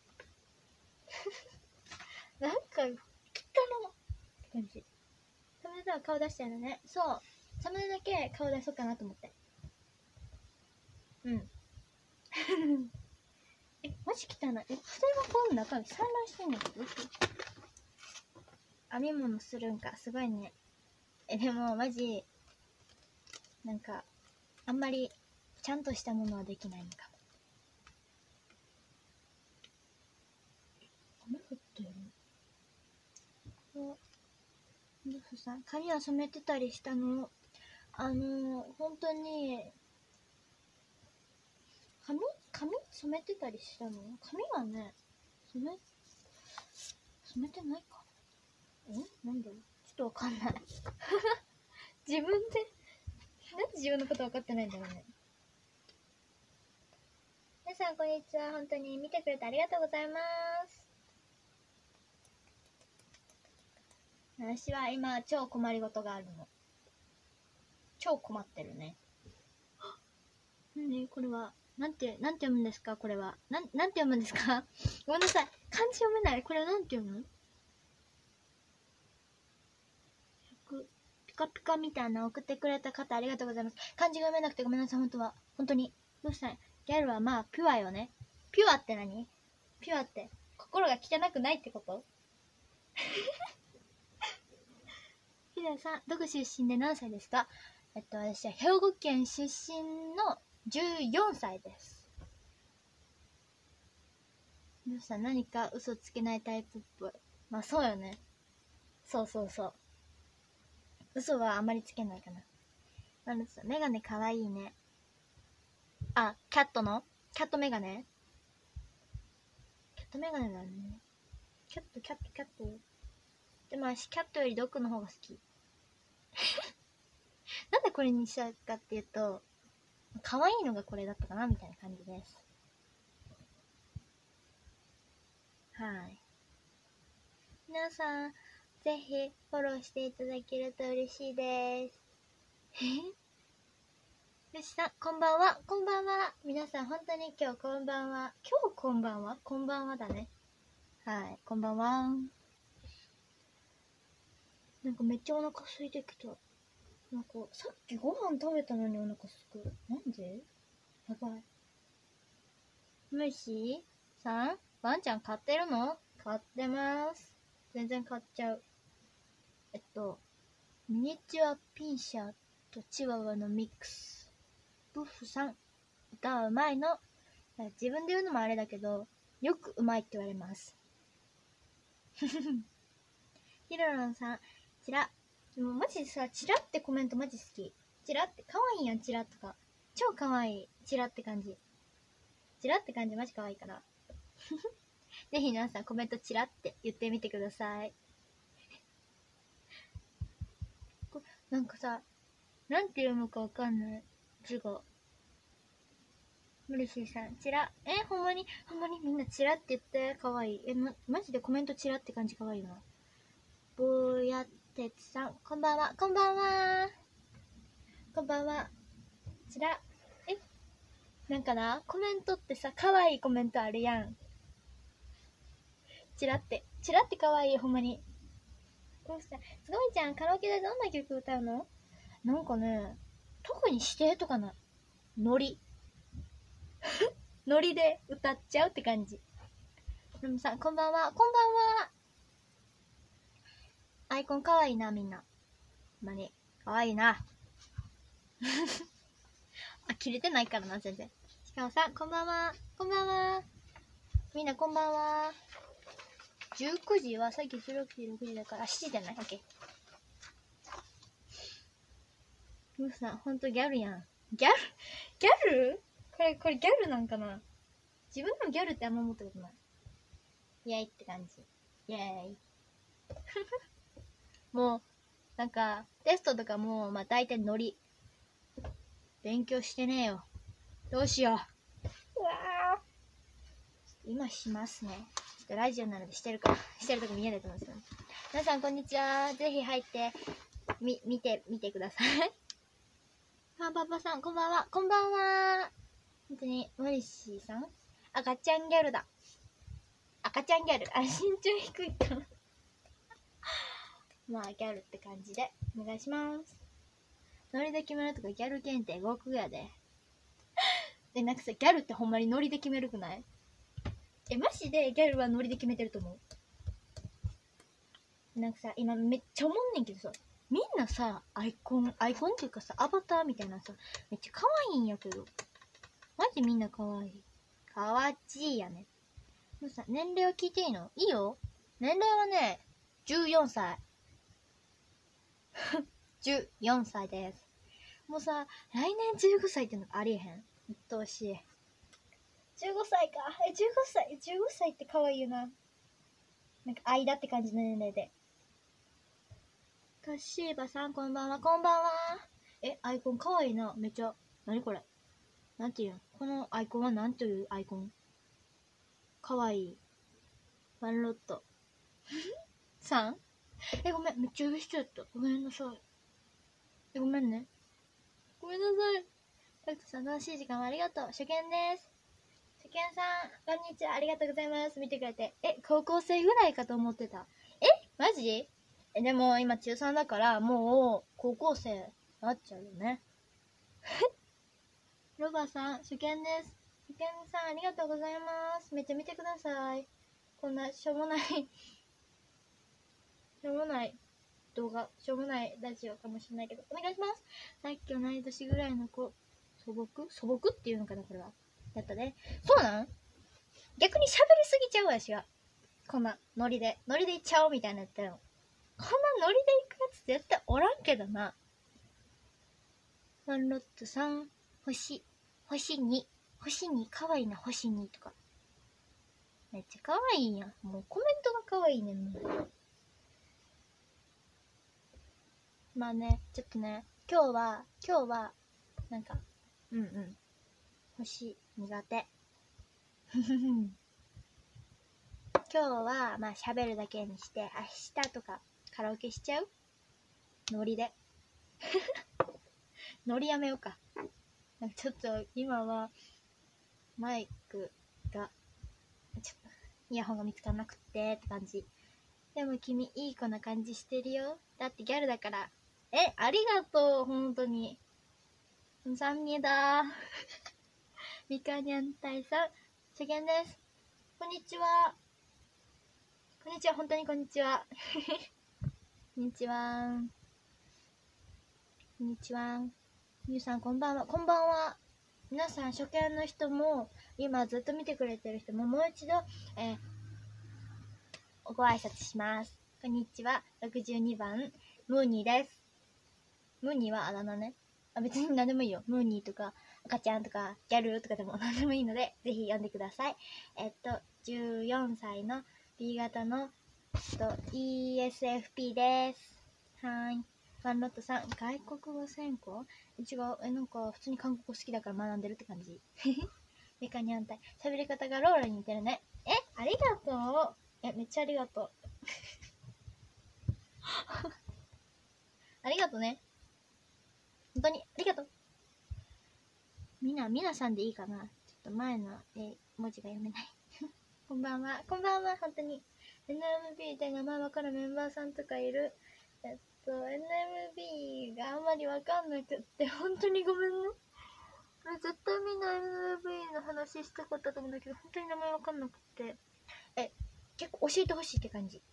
なんか、汚の感じ。サムネでは顔出してるのね。そう。サムネだけ顔出そうかなと思って。うん。え、マジ汚い。え、それが本の中身散乱してんのかどうしよう。編み物するんか。すごいね。え、でも、マジ、なんか、あんまり、ちゃんとしたものはできないのかも。雨降ってる？お、ルフさん、髪は染めてたりしたの？あのー、本当に、髪髪染めてたりしたの？髪はね、染め、染めてないか。んなんで？ちょっとわかんない。自分で、なんで自分のこと分かってないんだろうね。皆さんこんにちは。本当に見てくれてありがとうございます。私は今超困りごとがあるの。超困ってるね。ね、これはなんてなんて読むんですか？これはなんなんて読むんですか？ごめんなさい、漢字読めない。これはなんて読む？ピカピカみたいな送ってくれた方ありがとうございます。漢字が読めなくてごめんなさい。本当は本当にどうしたい？ギャルはまあピュアよね。ピュアって何？ピュアって心が汚くないってこと？ひなさん、どこ出身で何歳ですか？えっと、私は兵庫県出身のじゅうよんさいです。どうした？何か嘘つけないタイプっぽい。まあそうよね。そうそうそう。嘘はあまりつけないかな。なんですか？メガネかわいいね。あ、キャットのキャットメガネ？キャットメガネだね。キャット、キャット、キャット。でも私、キャットよりドッグの方が好き。なんでこれにしたかっていうと、可愛いのがこれだったかなみたいな感じです。はい。皆さん、ぜひフォローしていただけると嬉しいです。よしさん、こんばんは。こんばんは。皆さん、本当に今日こんばんは。今日こんばんはこんばんはだね。はい、こんばんは。なんかめっちゃお腹空いてきた。なんか、さっきご飯食べたのにお腹すく。なんで？やばい。むしさん、ワンちゃん飼ってるの？飼ってます。全然飼っちゃう。えっと、ミニチュアピンシャーとチワワのミックス。ブッフさん、歌うまいの？自分で言うのもあれだけど、よくうまいって言われます。ヒロロンさん、チラ。でもマジでさ、チラってコメントマジ好き。チラって、可愛いやん、チラとか。超可愛い。チラって感じ。チラって感じマジ可愛いから。ぜひ皆さんコメントチラって言ってみてください。なんかさ、なんて読むかわかんない字が。ムリシーさん、チラ。え、ほんまに、ほんまにみんなチラって言って、かわいい。え、ま、マジでコメントチラって感じかわいいな。ぼうやてつさん、こんばんは。こんばんは。こんばんは。チラ。え、なんかな、コメントってさ、かわいいコメントあるやん。チラって。チラってかわいい、ほんまに。どうした？すごいじゃん。カラオケでどんな曲歌うの？なんかね、特に指定とかない。ノリ。ノリで歌っちゃうって感じ。でもさん、こんばんは。こんばんは。アイコンかわいいな、みんな。ほんまに。かわいいな。あ、切れてないからな、全然。しかもさん、こんばんは。こんばんは。みんなこんばんは。 じゅうくじはさっきじゅうろくじ、ろくじだからしちじゃない？オッケー。ムーさん、ほんとギャルやん。ギャルギャルこれ、これギャルなんかな？自分のギャルってあんま思ったことない。イェイって感じ。イェイ。もう、なんか、テストとかも、まあ大体ノリ。勉強してねえよ。どうしよう。うわー。今しますね。ちょっとラジオなのでしてるか、してるとこ見えないと思うんですよ。皆さんこんにちは。ぜひ入って、み、見て、見てください。あ、パパさん、こんばんは。こんばんは。本当に、モリシーさん？赤ちゃんギャルだ。赤ちゃんギャル。あ、身長低いかな。まあ、ギャルって感じで、お願いします。ノリで決めるとかギャル検定極やで。で、なんかさ、ギャルってほんまにノリで決めるくない？え、マジでギャルはノリで決めてると思う。なんかさ、今めっちゃ思んねんけどさ、みんなさ、アイコン、アイコンっていうかさ、アバターみたいなさ、めっちゃ可愛いんやけど。マジみんな可愛い。かわちいやね。もうさ、年齢を聞いていいの？いいよ。年齢はね、じゅうよんさい。じゅうよんさいです。もうさ、来年じゅうごさいってのがありえへん。うっとうしい。じゅうごさいか。え、じゅうごさい、じゅうごさいって可愛いよな。なんか間って感じの年齢で。カッシーバさん、こんばんは、こんばんは。え、アイコン可愛いな。めっちゃ。なにこれ？なんていうの？このアイコンはなんというアイコン？可愛い。ワンロット。さん？え、ごめん。めっちゃ呼びしちゃった。ごめんなさい。え、ごめんね。ごめんなさい。タクトさん、楽しい時間をありがとう。初見です。初見さん、こんにちは。ありがとうございます。見てくれて。え、高校生ぐらいかと思ってた。え、マジ？え、でも今中さんだから、もう高校生なっちゃうよね。ロバさん、初見です。初見さん、ありがとうございます。めっちゃ見てください。こんなしょうもないしょうもない動画、しょうもないラジオかもしれないけど、お願いします。さっき同い年ぐらいの子、素朴素朴っていうのかな、これは。だったね。そうなん？逆に喋りすぎちゃうわ、私は。こんな、ノリで。ノリでいっちゃおうみたいなやったよ。こんなノリでいくやつ絶対おらんけどな。ワンロットさん、星、星に、星に、かわいいな、星にとか。めっちゃかわいいやん。もうコメントがかわいいねん。もうまあね、ちょっとね、今日は、今日は、なんか、うんうん。星、苦手。今日は、まあ喋るだけにして、明日とかカラオケしちゃう？ノリで。ノリやめようか。なんかちょっと今は、マイクが、ちょっと、イヤホンが見つからなくってって感じ。でも君、いい子な感じしてるよ。だってギャルだから。え、ありがとう、ほんとに。さんみえだー。みかにゃんたいさん、初見です。こんにちは。こんにちは、本当にこんにちは。こんにちは。こんにちは。みゆさん、こんばんは。こんばんは。皆さん、初見の人も、今ずっと見てくれてる人も、もう一度、えー、ご挨拶します。こんにちは。ろくじゅうにばん、ムーニーです。ムーニーはあだ名ね。あ、別に何でもいいよ。ムーニーとか、赤ちゃんとか、ギャルとかでも何でもいいので、ぜひ読んでください。えっと、じゅうよんさいの B 型の、えっと、イーエスエフピー です。はーい。ワンロットさん、外国語専攻？違う。え、なんか、普通に韓国語好きだから学んでるって感じ。メカに反対。喋り方がローラに似てるね。え、ありがとう。え、めっちゃありがとう。ありがとうね。本当に、ありがとう。みな、みなさんでいいかな。ちょっと前のえ文字が読めない。こんばんは。こんばんは、本当に。エヌエムビー で名前わかるメンバーさんとかいる。えっと、エヌエムビー があんまりわかんなくって、本当にごめんね。絶対みんな エヌエムビー の話したかったと思うんだけど、本当に名前わかんなくって。え、結構教えてほしいって感じ。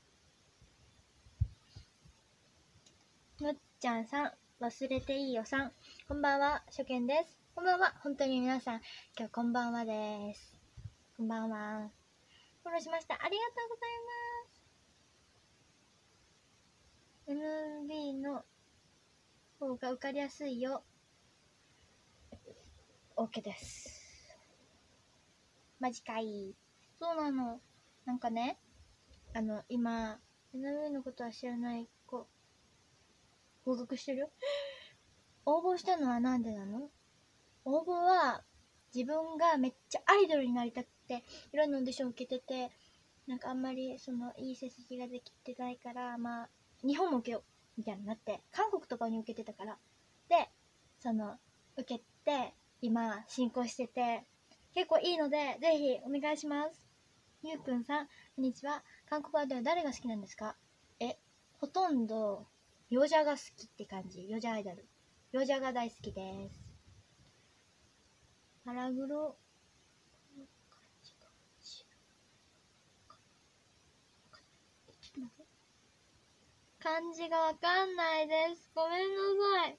むっちゃんさん、忘れていいよさん、こんばんは、初見です。こんばんは、本当に皆さん、今日こんばんはです。こんばんは。 フォローしました。ありがとうございます。エムビー の方が受かりやすいよ。OK です。マジかい。そうなの。なんかね、あの、今、エムビー のことは知らない子、合格してるよ。応募したのはなんでなの？応募は、自分がめっちゃアイドルになりたくて、いろんなオーディション受けてて、なんかあんまり、その、いい成績ができてないから、まあ、日本も受けよう、みたいになって、韓国とかに受けてたから。で、その、受けて、今、進行してて、結構いいので、ぜひ、お願いします。ゆうくんさん、こんにちは。韓国アイドル誰が好きなんですか？え、ほとんど、ヨジャが好きって感じ。ヨジャアイドル。ヨジャが大好きです。腹黒。漢字がわかんないです。ごめんなさい。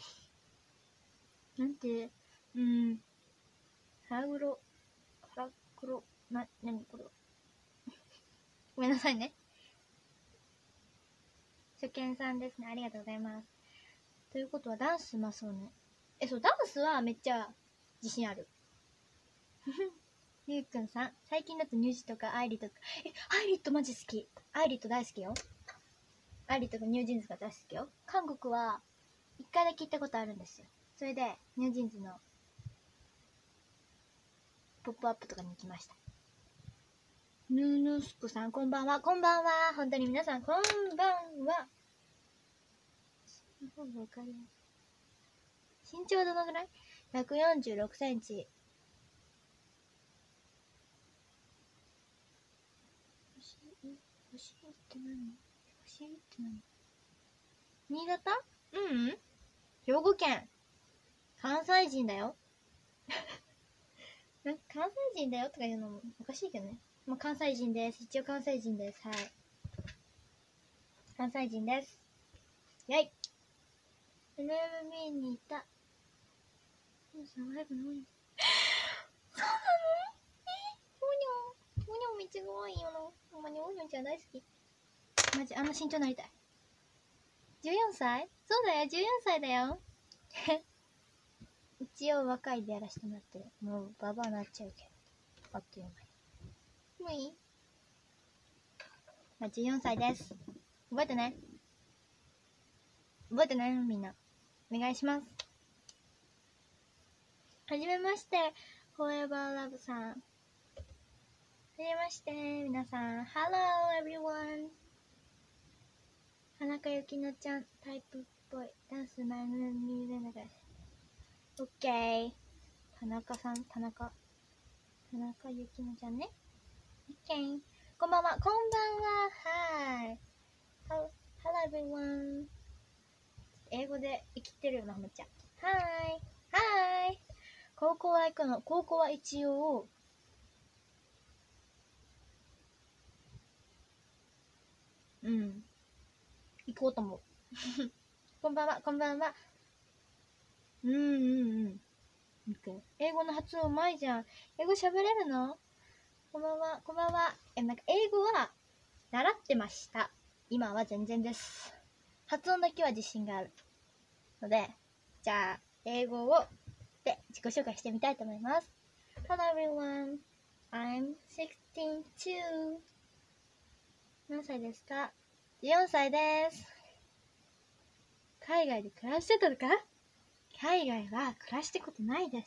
なんて、うん。腹黒。腹黒。な、なにこれ。ごめんなさいね。初見さんですね。ありがとうございます。ということはダンスまそうね。え、そう、ダンスはめっちゃ自信ある。ゆうくんさん、最近だとニュージとかアイリとか、え、アイリットマジ好き。アイリット大好きよ。アイリットとかニュージーンズが大好きよ。韓国は一回だけ行ったことあるんですよ。それでニュージーンズのポップアップとかに行きました。ヌーヌスクさん、こんばんは。こんばんは。本当に皆さん、こんばんは。身長はどのぐらい？ ひゃくよんじゅうろく センチ。欲しい、欲しいって何？欲しいって何？新潟？うん、うん、兵庫県。関西人だよ。なんか関西人だよとか言うのもおかしいけどね。もう関西人です。一応関西人です。はい。関西人です。やい。エヌエムビー にいた。そうなの？そうなの？えー、オニョン。オニョンめっちゃ可愛いよな。ほんまにオニョンちゃん大好き。マジ、あの身長になりたい。じゅうよんさい？そうだよ、じゅうよんさいだよ。一応若いでやらせてもらってる。もうババアなっちゃうけど。あっという間に。もういい？まあ、じゅうよんさいです。覚えてね。覚えてね、みんな。お願いします。はじめまして、Forever Love さん。はじめまして、皆さん。Hello everyone。田中ゆきのちゃん、タイプっぽい。ダンス前の見れながら。オッケー。田中さん、田中。田中ゆきのちゃんね。オッケー。こんばんは、こんばんは。はい。Hello everyone。英語で生きてるよな、ほめちゃん。はい。はい。高校は行くの。高校は一応、うん。行こうと思う。こんばんは、こんばんは。うんうんうん。英語の発音うまいじゃん。英語喋れるの？こんばんは、こんばんは。え、なんか英語は習ってました。今は全然です。発音だけは自信があるので、じゃあ、英語をで自己紹介してみたいと思います。Hello everyone, I'm sixteen too. 何歳ですか？じゅうよんさいです。海外で暮らしてたのか？海外は暮らしてことないです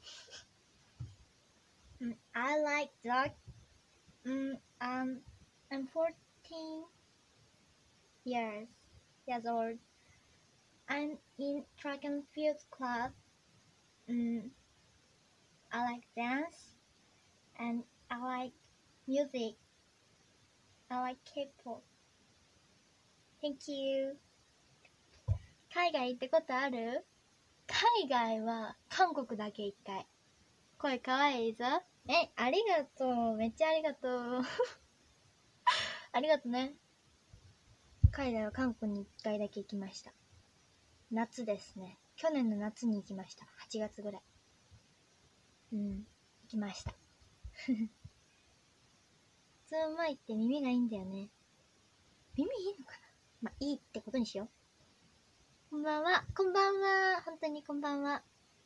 。I like dog. Um, um, I'm fourteen years, years old. I'm in track and field club. Um, I like dance and I like music. I like K-pop. Thank you. 海外行ったことある？海外は韓国だけ一回。声かわいいぞ。え、ありがとう。めっちゃありがとう。ありがとうね。海外は韓国に一回だけ行きました。夏ですね。去年の夏に行きました。はちがつぐらい。うん、行きました。 発音うまいって耳がいいんだよね。耳いいのかな。まあ、いいってことにしよう。こんばんは。こんばんは。本当にこんばんは。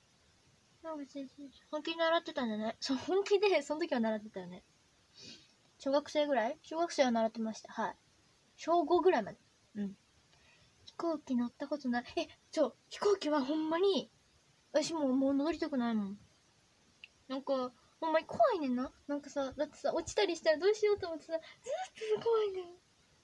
本気で習ってたんだね。そう、本気で、その時は習ってたよね。小学生ぐらい小学生は習ってました。はい。小ごぐらいまで。うん。飛行機乗ったことない。え、そう、飛行機はほんまに、私もう、もう乗りたくないもん。なんか、ほんまに怖いねんな。なんかさ、だってさ、落ちたりしたらどうしようと思ってさ、ずーっと怖いねん。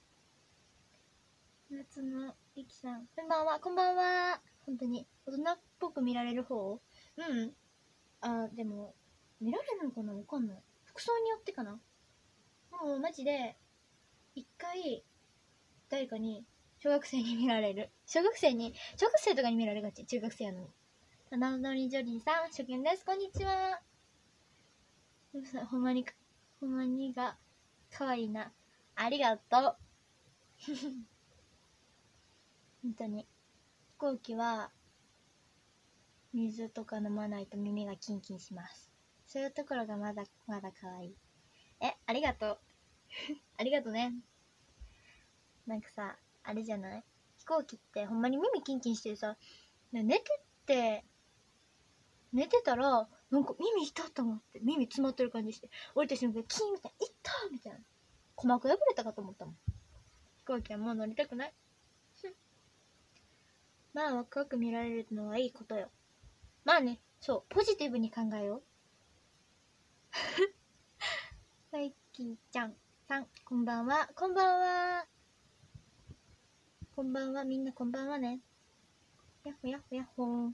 夏のゆきさん、こんばんは、こんばんは。本当に、大人っぽく見られる方？うん。あ、でも、見られるのかなわかんない。服装によってかな。もう、マジで、一回、誰かに、小学生に見られる。小学生に、小学生とかに見られがち。中学生やのに。ただのりジョリーさん、初見です。こんにちは。ほんまに、ほんまにが、かわいいな。ありがとう。本当に。飛行機は、水とか飲まないと耳がキンキンします。そういうところがまだまだ可愛い。え、ありがとう。ありがとうね。なんかさ、あれじゃない？飛行機ってほんまに耳キンキンしてさ、寝てって、寝てたら、なんか耳痛と思って、耳詰まってる感じして、降りた瞬間キーンみたいな、痛ーみたいな。鼓膜破れたかと思ったもん。飛行機はもう乗りたくない。まあ、ワクワク見られるのはいいことよ。まあね、そう、ポジティブに考えよう。サイキーちゃんさん、こんばんは。こんばんは。こんばんは。みんなこんばんはね。やっほやっほやっほー。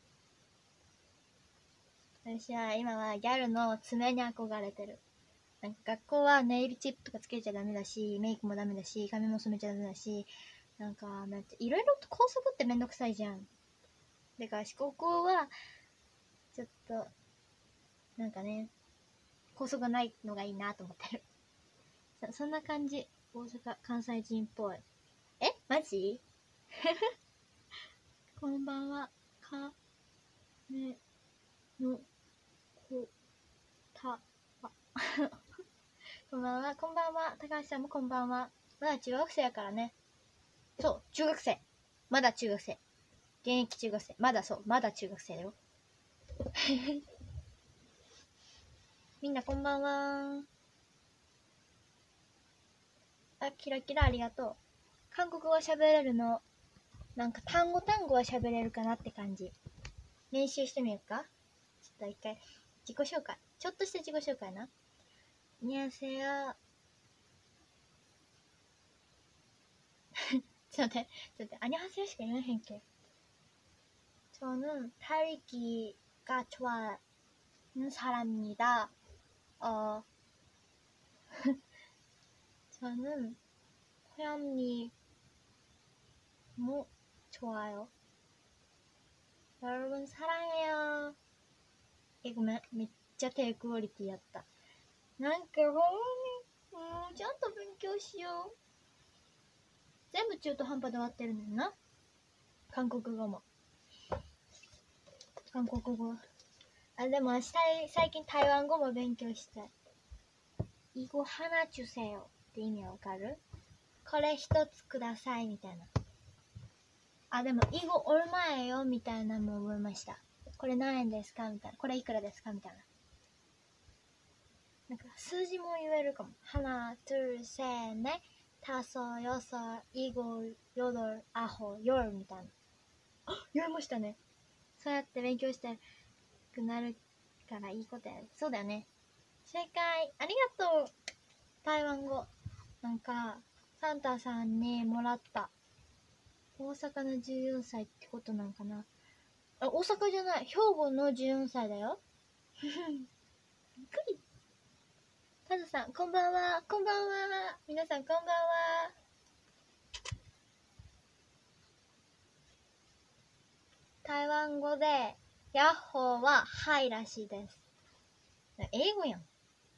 私は今はギャルの爪に憧れてる。なんか学校はネイルチップとかつけちゃダメだし、メイクもダメだし、髪も染めちゃダメだし、なんか、なんて、いろいろと校則ってめんどくさいじゃん。だから、高校は、ちょっと、なんかね、校則がないのがいいなと思ってる。そ, そんな感じ。大阪、関西人っぽい。えマジこんばんは。か、ね、の、こ、た、わ。こんばんは。こんばんは。高橋さんもこんばんは。まだ中学生やからね。そう、中学生。まだ中学生。現役中学生。まだそう、まだ中学生だよ。みんなこんばんは。あ、キラキラありがとう。韓国語喋れるの、なんか単語単語は喋れるかなって感じ。練習してみようか。ちょっと一回、自己紹介。ちょっとした自己紹介な。안녕하세요。ちょっと待って、ちょっと待って、안녕하세요しか言わへんけ。저는달리기가 좋아하는 사람입니다. 어, 저는 호연이 너무 좋아요. 여러분 사랑해요. 이거め, めっちゃ低クオリティやった。なんかほんまに、もうちゃんと勉強しよう。全部中途半端で終わってるねんな。韓国語も。韓国語。あ、でも明日、最近台湾語も勉強したい。イゴ花주세요って意味わかる？これ一つくださいみたいな。あ、でもイゴおるまえよみたいなのも覚えました。これ何円ですかみたいな。これいくらですかみたいな。なんか数字も言えるかも。하나、둘、셋、넷、다섯、여섯、일곱、여덟、아홉、열みたいな。あ、言えましたね。そうやって勉強してくなるからいいことやる。そうだよね。正解。ありがとう。台湾語。なんか、サンタさんにもらった。大阪のじゅうよんさいってことなんかな。あ、大阪じゃない。兵庫のじゅうよんさいだよ。びっくり。カズさん、こんばんは。こんばんは。皆さん、こんばんは。台湾語で、ヤッホーは、はいらしいです。英語やん。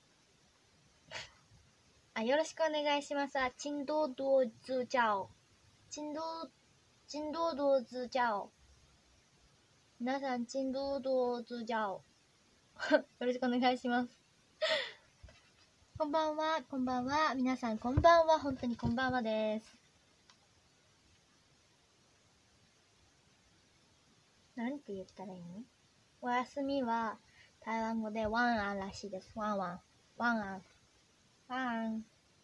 あ、よろしくお願いします。チンドードーズジャオ。チンドー、チンドードーズジャオ。皆さん、チンドードーズジャオ。よろしくお願いします。 こんばんは、こんばんは。皆さんこんばんは。本当にこんばんはです。なんて言ったらいいの？お休みは台湾語でワンアンらしいです。ワンワン。ワンアン。ワンアン。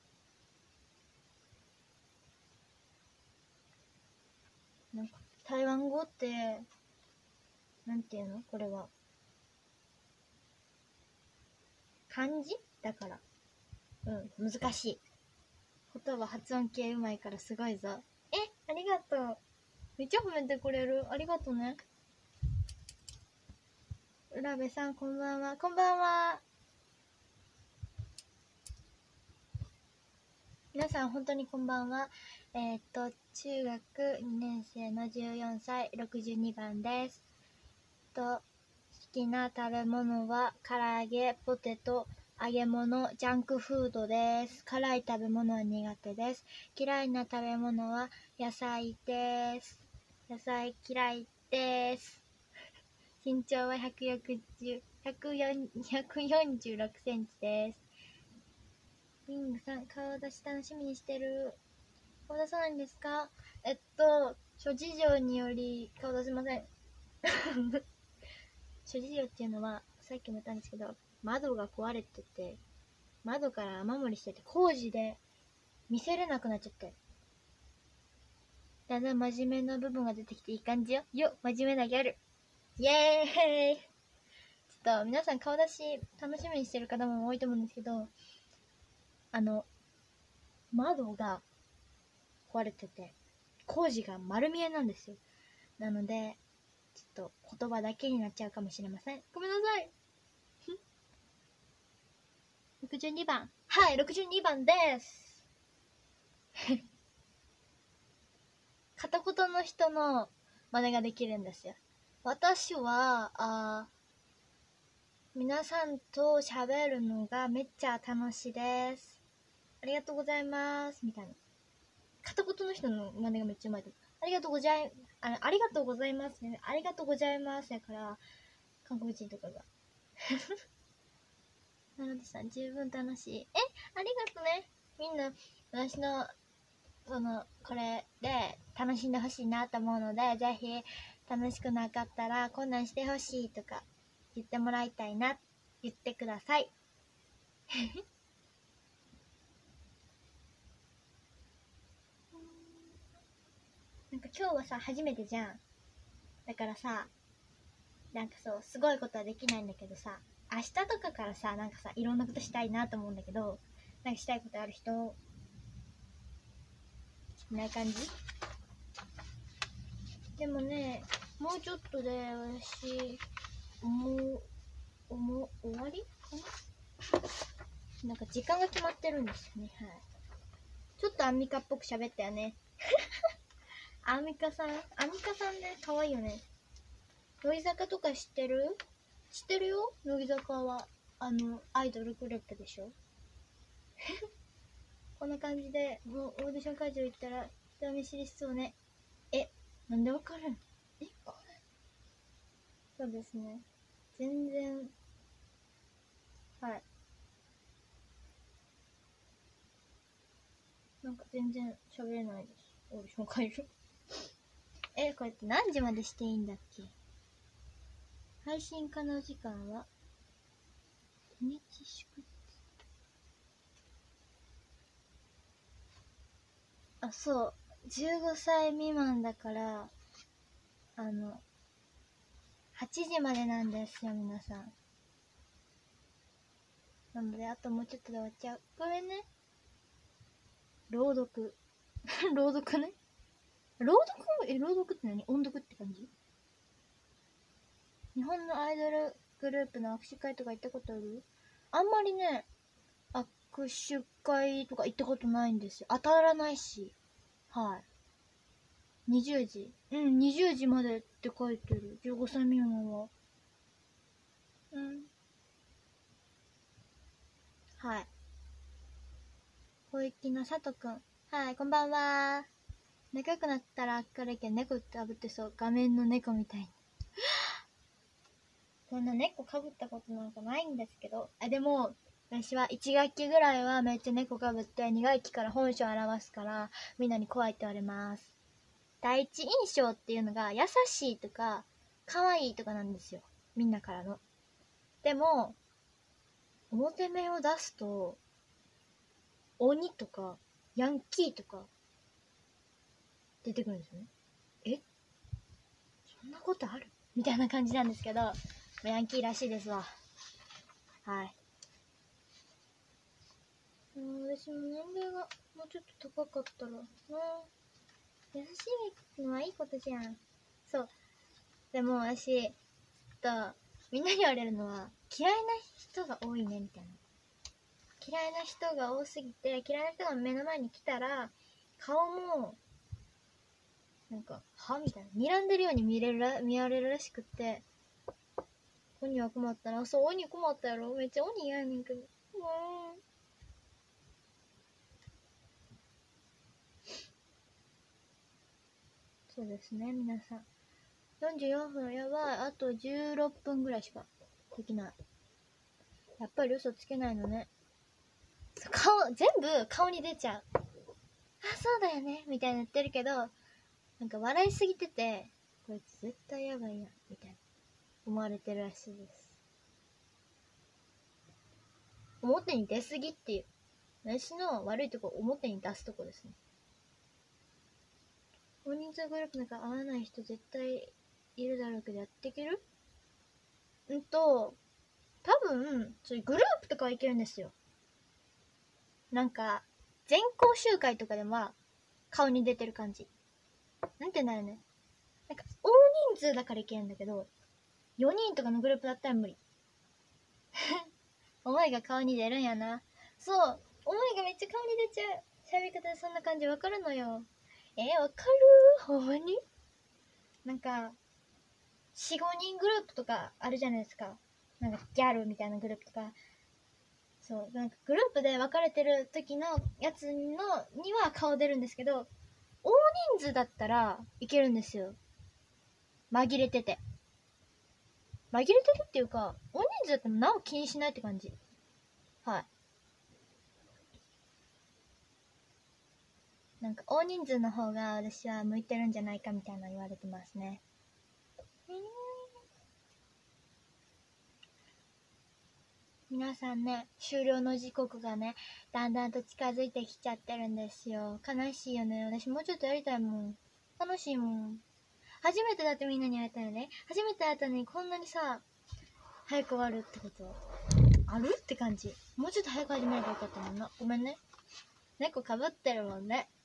なんか台湾語って、なんていうの？これは。漢字だから。うん、難しい。言葉発音系うまいからすごいぞ。え、ありがとう。めっちゃ褒めてくれる。ありがとうね。浦部さん、こんばんは。こんばんは。皆さん、本当にこんばんは。えー、っと、中学にねん生のじゅうよんさい、ろくじゅうにばんです。と、好きな食べ物は、唐揚げ、ポテト、揚げ物、ジャンクフードです。辛い食べ物は苦手です。嫌いな食べ物は、野菜です。野菜嫌いです。身長はひゃくよんじゅう、ひゃくよんじゅうろくセンチです。リングさん、顔出し楽しみにしてる。顔出さないんですか？えっと、諸事情により顔出せません。諸事情っていうのは、さっきも言ったんですけど、窓が壊れてて、窓から雨漏りしてて、工事で見せれなくなっちゃって。だんだん真面目な部分が出てきていい感じよ。よ、真面目なギャル。イエーイ。ちょっと皆さん顔出し楽しみにしてる方も多いと思うんですけど、あの、窓が壊れてて、工事が丸見えなんですよ。なので、ちょっと言葉だけになっちゃうかもしれません。ごめんなさい。ろくじゅうにばん。はい、ろくじゅうにばんです。片言の人の真似ができるんですよ。私は、あ皆さんと喋るのがめっちゃ楽しいです。ありがとうございます。みたいな。片言の人の真似がめっちゃうまいと。ありがとうござい、あありがとうございますね。ありがとうございますだから、韓国人とかが。なのでさん、十分楽しい。え、ありがとね。みんな、私の、その、これで楽しんでほしいなと思うので、ぜひ、楽しくなかったら、こんなんしてほしいとか、言ってもらいたいな、言ってください。なんか今日はさ、初めてじゃん。だからさ、なんかそう、すごいことはできないんだけどさ、明日とかからさ、なんかさ、いろんなことしたいなと思うんだけど、なんかしたいことある人、いない感じ？でもね、もうちょっとで私、もう、もう終わりかな？なんか時間が決まってるんですよね。はい。ちょっとアンミカっぽく喋ったよね。アンミカさん、アンミカさんね、可愛いよね。乃木坂とか知ってる？知ってるよ、乃木坂は。あの、アイドルグループでしょ。こんな感じで、もうオーディション会場行ったら、人見知りしそうね。え、なんでわかるん？え、これ。そうですね。全然、はい。なんか全然喋れないです。オーディション会場。え、これって何時までしていいんだっけ？配信可能時間は、日にち祝日。あ、そう。じゅうごさい未満だから、あの、はちじまでなんですよ、皆さん。なので、あともうちょっとで終わっちゃう。ごめんね。朗読。朗読ね。朗読え、朗読って何？音読って感じ？日本のアイドルグループの握手会とか行ったことある？あんまりね、握手会とか行ったことないんですよ。当たらないし。はい。にじゅうじ。うん、にじゅうじまでって書いてる。じゅうごさい未満は。うん。はい。小池のさとくん。はい、こんばんは。長くなったら明るいけど猫ってあぶってそう。画面の猫みたいに。そんな猫かぶったことなんかないんですけど。あ、でも、 私はいち学期ぐらいはめっちゃ猫かぶってに学期から本性を表すからみんなに怖いって言われます。第一印象っていうのが優しいとか可愛いとかなんですよ、みんなからの。でも表面を出すと鬼とかヤンキーとか出てくるんですよね。え、そんなことあるみたいな感じなんですけど、ヤンキーらしいですわ。はい。もう私も年齢がもうちょっと高かったらな。優しいのはいいことじゃん。そう。でも私とみんなに言われるのは嫌いな人が多いねみたいな。嫌いな人が多すぎて、嫌いな人が目の前に来たら顔もなんかはみたいな、睨んでるように見れるら見られるらしくって、鬼は困ったな。そう、鬼困ったやろ。めっちゃ鬼嫌やねんけど。もうそうですね、皆さん。よんじゅうよんぷんやばい。あとじゅうろっぷんぐらいしかできない。やっぱり嘘つけないのね。顔、全部顔に出ちゃう。あ、そうだよねみたいに言ってるけど、なんか笑いすぎてて、こいつ絶対やばいやんみたいな思われてるらしいです。表に出すぎっていう、私の悪いとこ表に出すとこですね。大人数グループなんか合わない人絶対いるだろうけど、やっていける？うんと、多分、そういうグループとかはいけるんですよ。なんか、全校集会とかでも顔に出てる感じ。なんてなるね。なんか、大人数だからいけるんだけど、よにんとかのグループだったら無理。思いが顔に出るんやな。そう、思いがめっちゃ顔に出ちゃう。喋り方でそんな感じわかるのよ。えー、わかる？ほんまに？なんか、よん、ごにんグループとかあるじゃないですか。なんかギャルみたいなグループとか。そう、なんかグループで分かれてる時のやつのには顔出るんですけど、大人数だったらいけるんですよ。紛れてて。紛れてるっていうか、大人数だったらなお気にしないって感じ。はい。なんか大人数の方が私は向いてるんじゃないかみたいな言われてますね。皆さんね、終了の時刻がね、だんだんと近づいてきちゃってるんですよ。悲しいよね。私もうちょっとやりたいもん。楽しいもん。初めてだってみんなに会えたよね。初めて会ったのにこんなにさ、早く終わるってことあるって感じ。もうちょっと早く始めればよかったもんな。ごめんね。猫かぶってるもんね。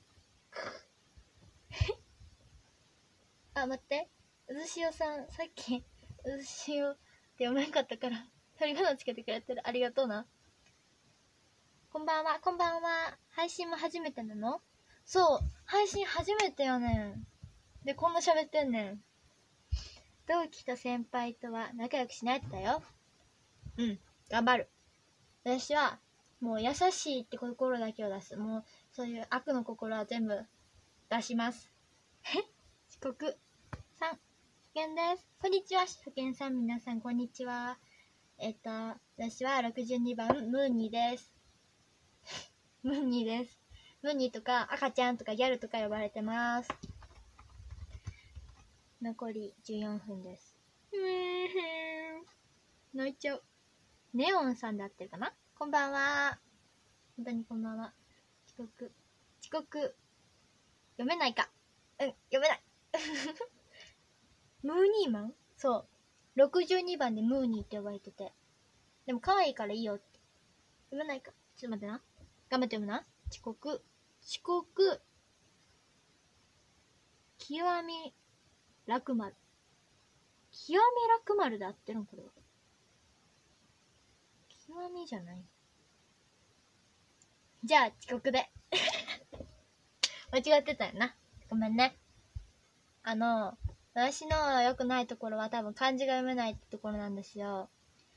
あ、待って。うずしおさん、さっき、うずしおって読めなかったから、鳥花つけてくれてる。ありがとうな。こんばんは、こんばんは。配信も初めてなの？そう、配信初めてやねん。で、こんな喋ってんねん。同期と先輩とは仲良くしないってだよ。うん、頑張る。私は、もう優しいって心だけを出す。もう、そういう悪の心は全部出します。遅刻。さん、初見です。こんにちは、初見さん、皆さん、こんにちは。えっと、私はろくじゅうにばん、ムーニーです。ムーニーです。ムーニーとか、赤ちゃんとかギャルとか呼ばれてます。残りじゅうよんぷんです。うーん。泣いちゃう。ネオンさんで合ってるかな？こんばんは。本当にこんばんは。遅刻。遅刻。読めないか。うん、読めない。ムーニーマン？そう。ろくじゅうにばんでムーニーって呼ばれてて。でも可愛いからいいよって。読めないか。ちょっと待ってな。頑張って読むな。遅刻。遅刻。極み楽丸。極み楽丸で合ってるんこれは。極みじゃない。じゃあ遅刻で。間違ってたよな。ごめんね。あの、私の良くないところは多分漢字が読めないってところなんですよ。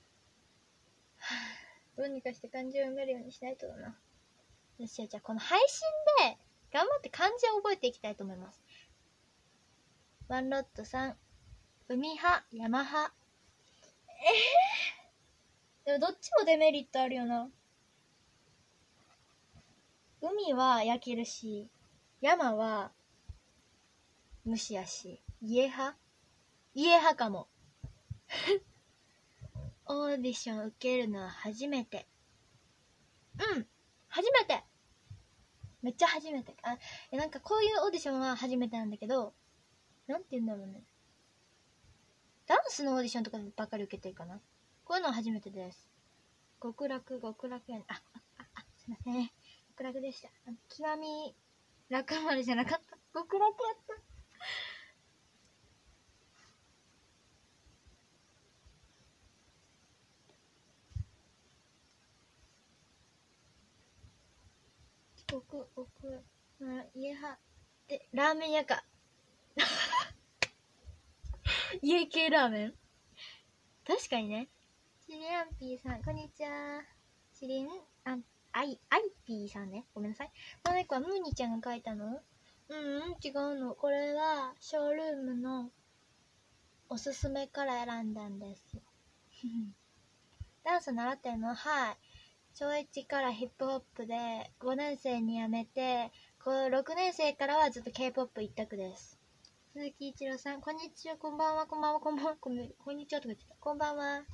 どうにかして漢字を読めるようにしないとだな。よし、じゃあこの配信で頑張って漢字を覚えていきたいと思います。ワンロットさん、海派、山派。えでもどっちもデメリットあるよな。海は焼けるし、山は無視やし。家派家派かも。オーディション受けるのは初めて。うん、初めて。めっちゃ初めて。あ、なんかこういうオーディションは初めてなんだけど、なんて言うんだろうね。ダンスのオーディションとかばっかり受けてるかな。こういうのは初めてです。極楽、極楽やね。あ、あ、あ、あ、すいません。極楽でした。極み、楽丸じゃなかった。極楽やった。極、極、家派。で、ラーメン屋か。家系ラーメン確かにね。シリアンピーさん、こんにちは。シリン、あ、アイ、アイピーさんね。ごめんなさい。この猫はムーニちゃんが描いたの？うん、違うの。これは、ショールームのおすすめから選んだんですよ。ダンス習ってるの？はい。小いちからヒップホップで、ごねん生に辞めて、こうろくねん生からはずっと K-ポップ 一択です。鈴木一郎さん、こんにちは、こんばんは、こんばんは、こんばんは、こんにちはとか言ってた。こんばんは。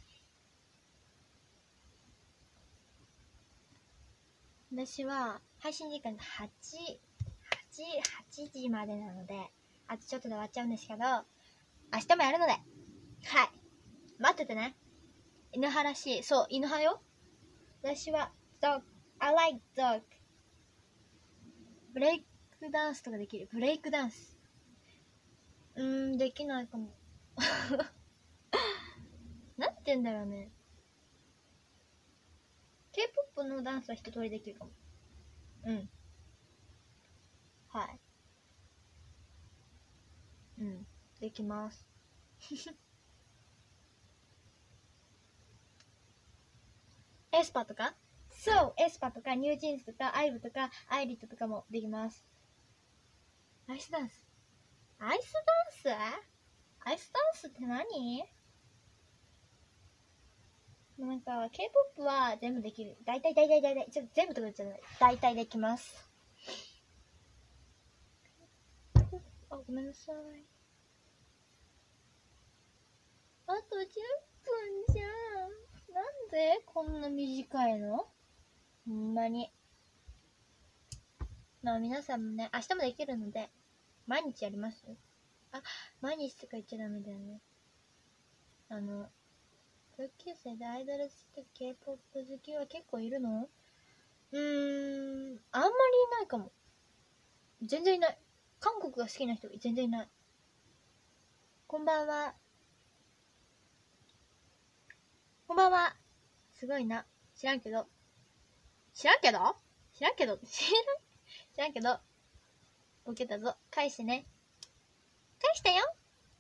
私は配信時間がはち、はち、はちじまでなので、あとちょっとで終わっちゃうんですけど、明日もやるので、はい。待っててね。犬派らしい。そう、犬派よ。私は、dog. I like dog. ブレイクダンスとかできる。ブレイクダンス。うーん、できないかも。なんて言うんだろうね。K-ポップ のダンスは一通りできるかも。うん。はい。うん。できます。エスパとかそう、エスパとかニュージーンズとかアイブとかアイリットとかもできます。アイスダンス。アイスダンスアイスダンスって何？なんか K-ポップ は全部できる。大体大体大体。ちょっと全部とか言っちゃない。大体できます。あ、ごめんなさい。あとじゅっぷんじゃん。なんでこんな短いの？ほんまに。まあ皆さんもね、明日もできるので、毎日やります？あ、毎日とか言っちゃダメだよね。あの、同級生でアイドル好きと K-ポップ 好きは結構いるの？うーん、あんまりいないかも。全然いない。韓国が好きな人全然いない。こんばんは。こんばんは。すごいな。知らんけど。知らんけど知らんけど知らん知らんけど。ボケたぞ。返してね。返したよ。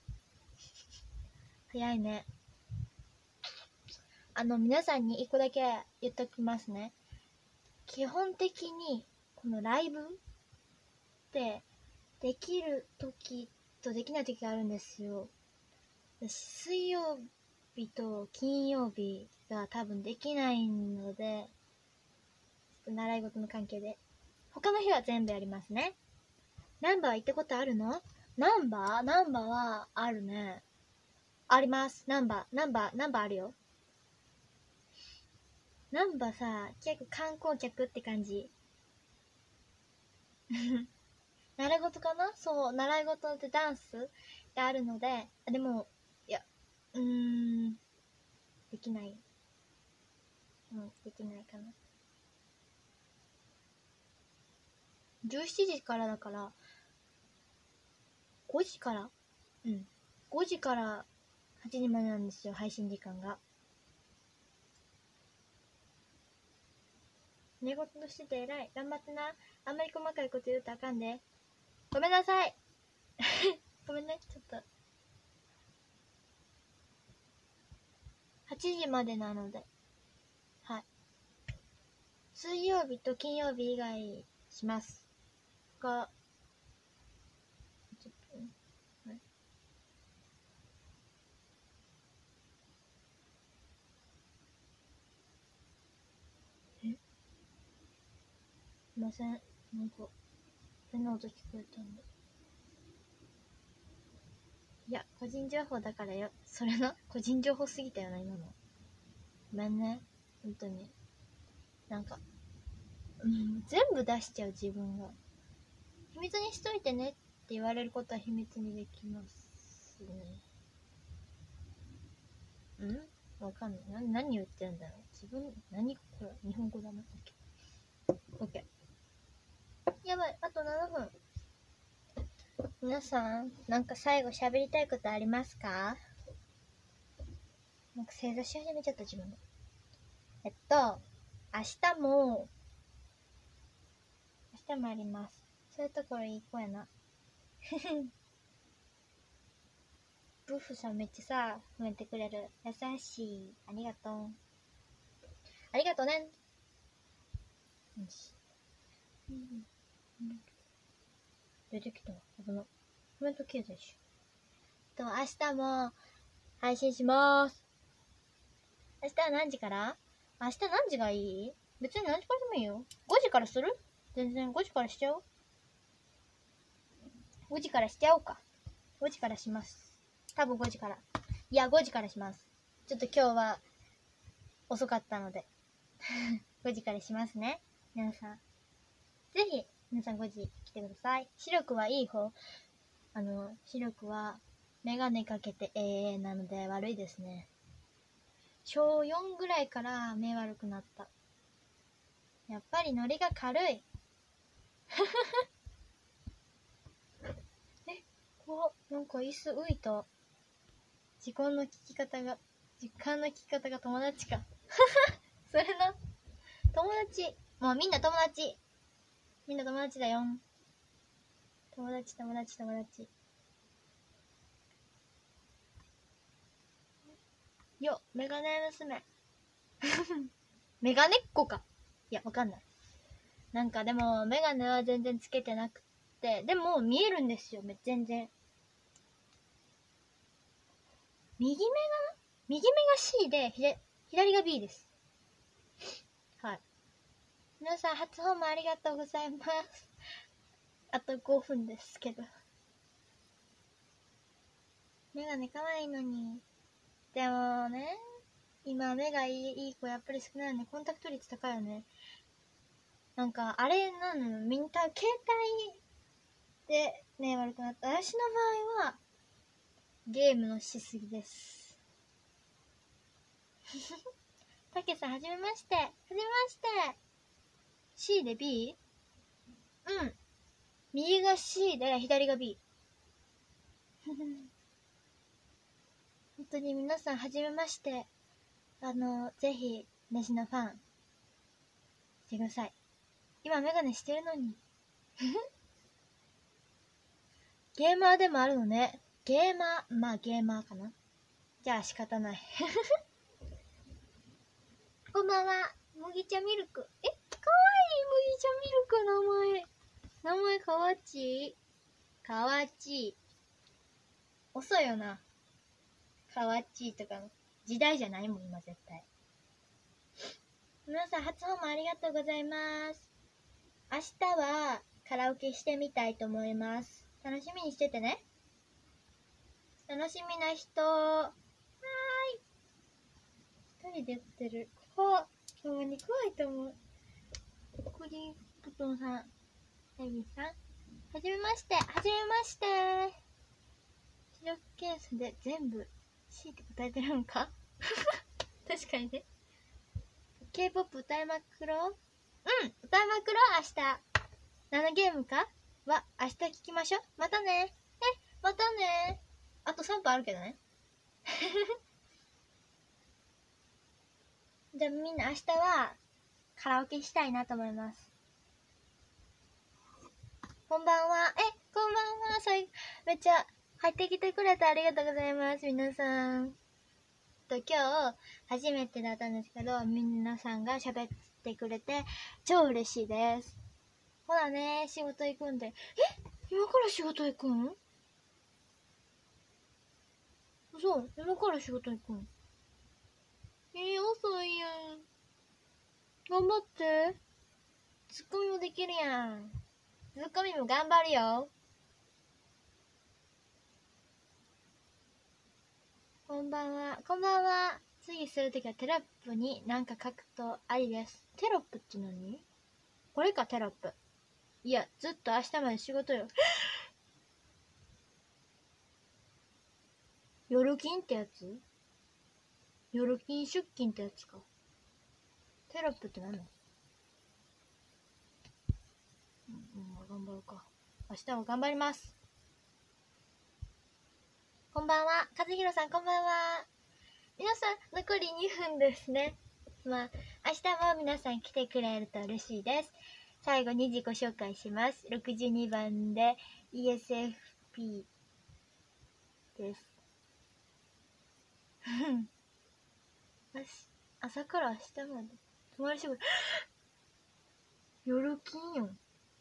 早いね。あの、皆さんに一個だけ言っときますね。基本的に、このライブって、できる時とできない時があるんですよ。水曜日と金曜日が多分できないので、ちょっと習い事の関係で。他の日は全部やりますね。ナンバー行ったことあるの？ナンバーナンバーはあるね。あります。ナンバー、ナンバー、ナンバーあるよ。ナンバーさ、結構観光客って感じ。習い事かな？そう、習い事でダンスがあるので、でも、いや、うーん、できない。うん、できないかな。じゅうしちじからだから、ごじからうん。ごじからはちじまでなんですよ、配信時間が。寝言としてて偉い。頑張ってな。あんまり細かいこと言うとあかんで。ごめんなさい。ごめんね、ちょっと。はちじまでなので。はい。水曜日と金曜日以外します。が、ちょっと、はい。 すいません。なんか、変な音聞こえたんで。いや、個人情報だからよ。それな、個人情報すぎたよな、今の。ごめんね。本当に。なんか、うん、全部出しちゃう自分が。秘密にしといてねって言われることは秘密にできますね。んわかんない。な何言ってんだろう。自分、何これ日本語だな。オッケー。やばい、あとななふん。皆さん、なんか最後喋りたいことありますか？なんか正座し始めちゃった自分で。えっと、明日も、明日もあります。そういうところいい子やな。ブッフさんめっちゃさ、褒めてくれる。優しい。ありがとう。ありがとうね。よし。うん、出てきた。危な。コメント消えたでしょ。と、明日も配信しまーす。明日は何時から？明日何時がいい？別に何時からでもいいよ。ごじからする？全然ごじからしちゃおう。ごじからしちゃおうか。ごじからします。多分ごじから。いや、ごじからします。ちょっと今日は遅かったので。ごじからしますね。皆さん。ぜひ、皆さんごじ来てください。視力はいい方。あの、視力はメガネかけて エーエー なので悪いですね。しょうよんぐらいから目悪くなった。やっぱりノリが軽い。え、こう、なんか椅子浮いた。時間の聞き方が、時間の聞き方が友達か。それな。友達。もうみんな友達。みんな友達だよ。友達、友達、友達。よ、メガネ娘。メガネっ子か。いや、わかんない。なんかでも、メガネは全然つけてなくて、でも見えるんですよ、全然。右目が右目が C で、左、左が B です。はい。皆さん、初訪問ありがとうございます。あとごふんですけど。メガネ可愛いのに。でもね、今目がいい、いい子やっぱり少ないよね。コンタクト率高いよね。なんか、あれなの、みんな、携帯で目悪くなった。私の場合は、ゲームのしすぎです。たけさん、はじめまして。はじめまして。C で B？ うん。右が C で、左が B。本当に皆さん、はじめまして。あの、ぜひ、私のファン、してください。今、メガネしてるのに。ゲーマーでもあるのね。ゲーマー、まあゲーマーかな。じゃあ仕方ない。こんばんは。麦茶ミルク。え、かわいい麦茶ミルク名前。名前かわちい。かわちい。遅いよな。かわちいとかの。時代じゃないもん、今絶対。皆さん、初訪問ありがとうございます。明日はカラオケしてみたいと思います。楽しみにしててね。楽しみな人。はーい。一人でやってる。怖っ。ほんまに怖いと思う。コリンプトンさん。エミさん。はじめまして。はじめまして。視力検査で全部 C って答えてるんか確かにね。K-ポップ 歌いまくろう。うん、歌いまくろう、明日。何ゲームかは明日聞きましょう。またね。え、またね。あとさんぷんあるけどね。じゃあみんな明日はカラオケしたいなと思います。こんばんは。え、こんばんは。さい、めっちゃ入ってきてくれてありがとうございます。皆さん。と今日初めてだったんですけど、皆さんが喋ってくれて超嬉しいです。ほらね、仕事行くんで。え、今から仕事行くん？そう、今から仕事行くん。えー、遅いやん。頑張って。 ツッコミもできるやん。ツッコミも頑張るよ。こんばんは。こんばんは。次するときはテロップに何か書くとありです。テロップって何？これか、テロップ。いや、ずっと明日まで仕事よ。夜勤ってやつ？夜勤出勤ってやつか。テロップって何？うん、うん、頑張ろうか。明日も頑張ります。こんばんは。和弘さん、こんばんは。皆さん、残りにふんですね。まあ、明日も皆さん来てくれると嬉しいです。最後に自己紹介します。ろくじゅうにばんで イーエスエフピー です。朝から明日まで泊まり仕事。夜勤よ。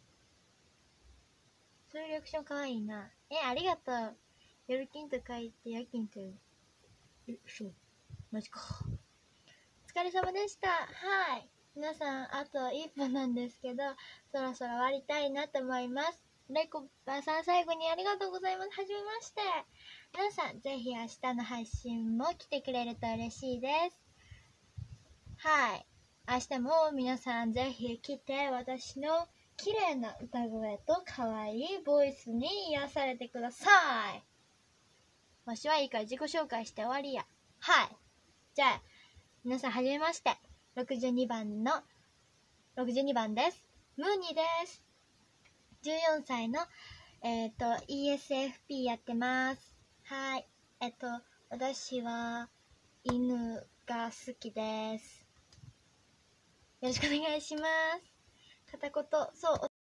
そういうリアクションかわいいな。え、ありがとう。夜勤と書いて夜勤という。え、そう。マジか。お疲れ様でした。はい。皆さん、あといっぷんなんですけど、そろそろ終わりたいなと思います。レコバさん、最後にありがとうございます。はじめまして。皆さん、ぜひ明日の配信も来てくれると嬉しいです。はい。明日も皆さんぜひ来て、私の綺麗な歌声と可愛いボイスに癒されてください。わしはいいから自己紹介して終わりや。はい。じゃあ、皆さんはじめまして。ろくじゅうにばんの、ろくじゅうにばんです。ムーニーです。じゅうよんさいの、えっと、イーエスエフピー やってます。はい。えっと、私は、犬が好きです。よろしくお願いします。片言、そう、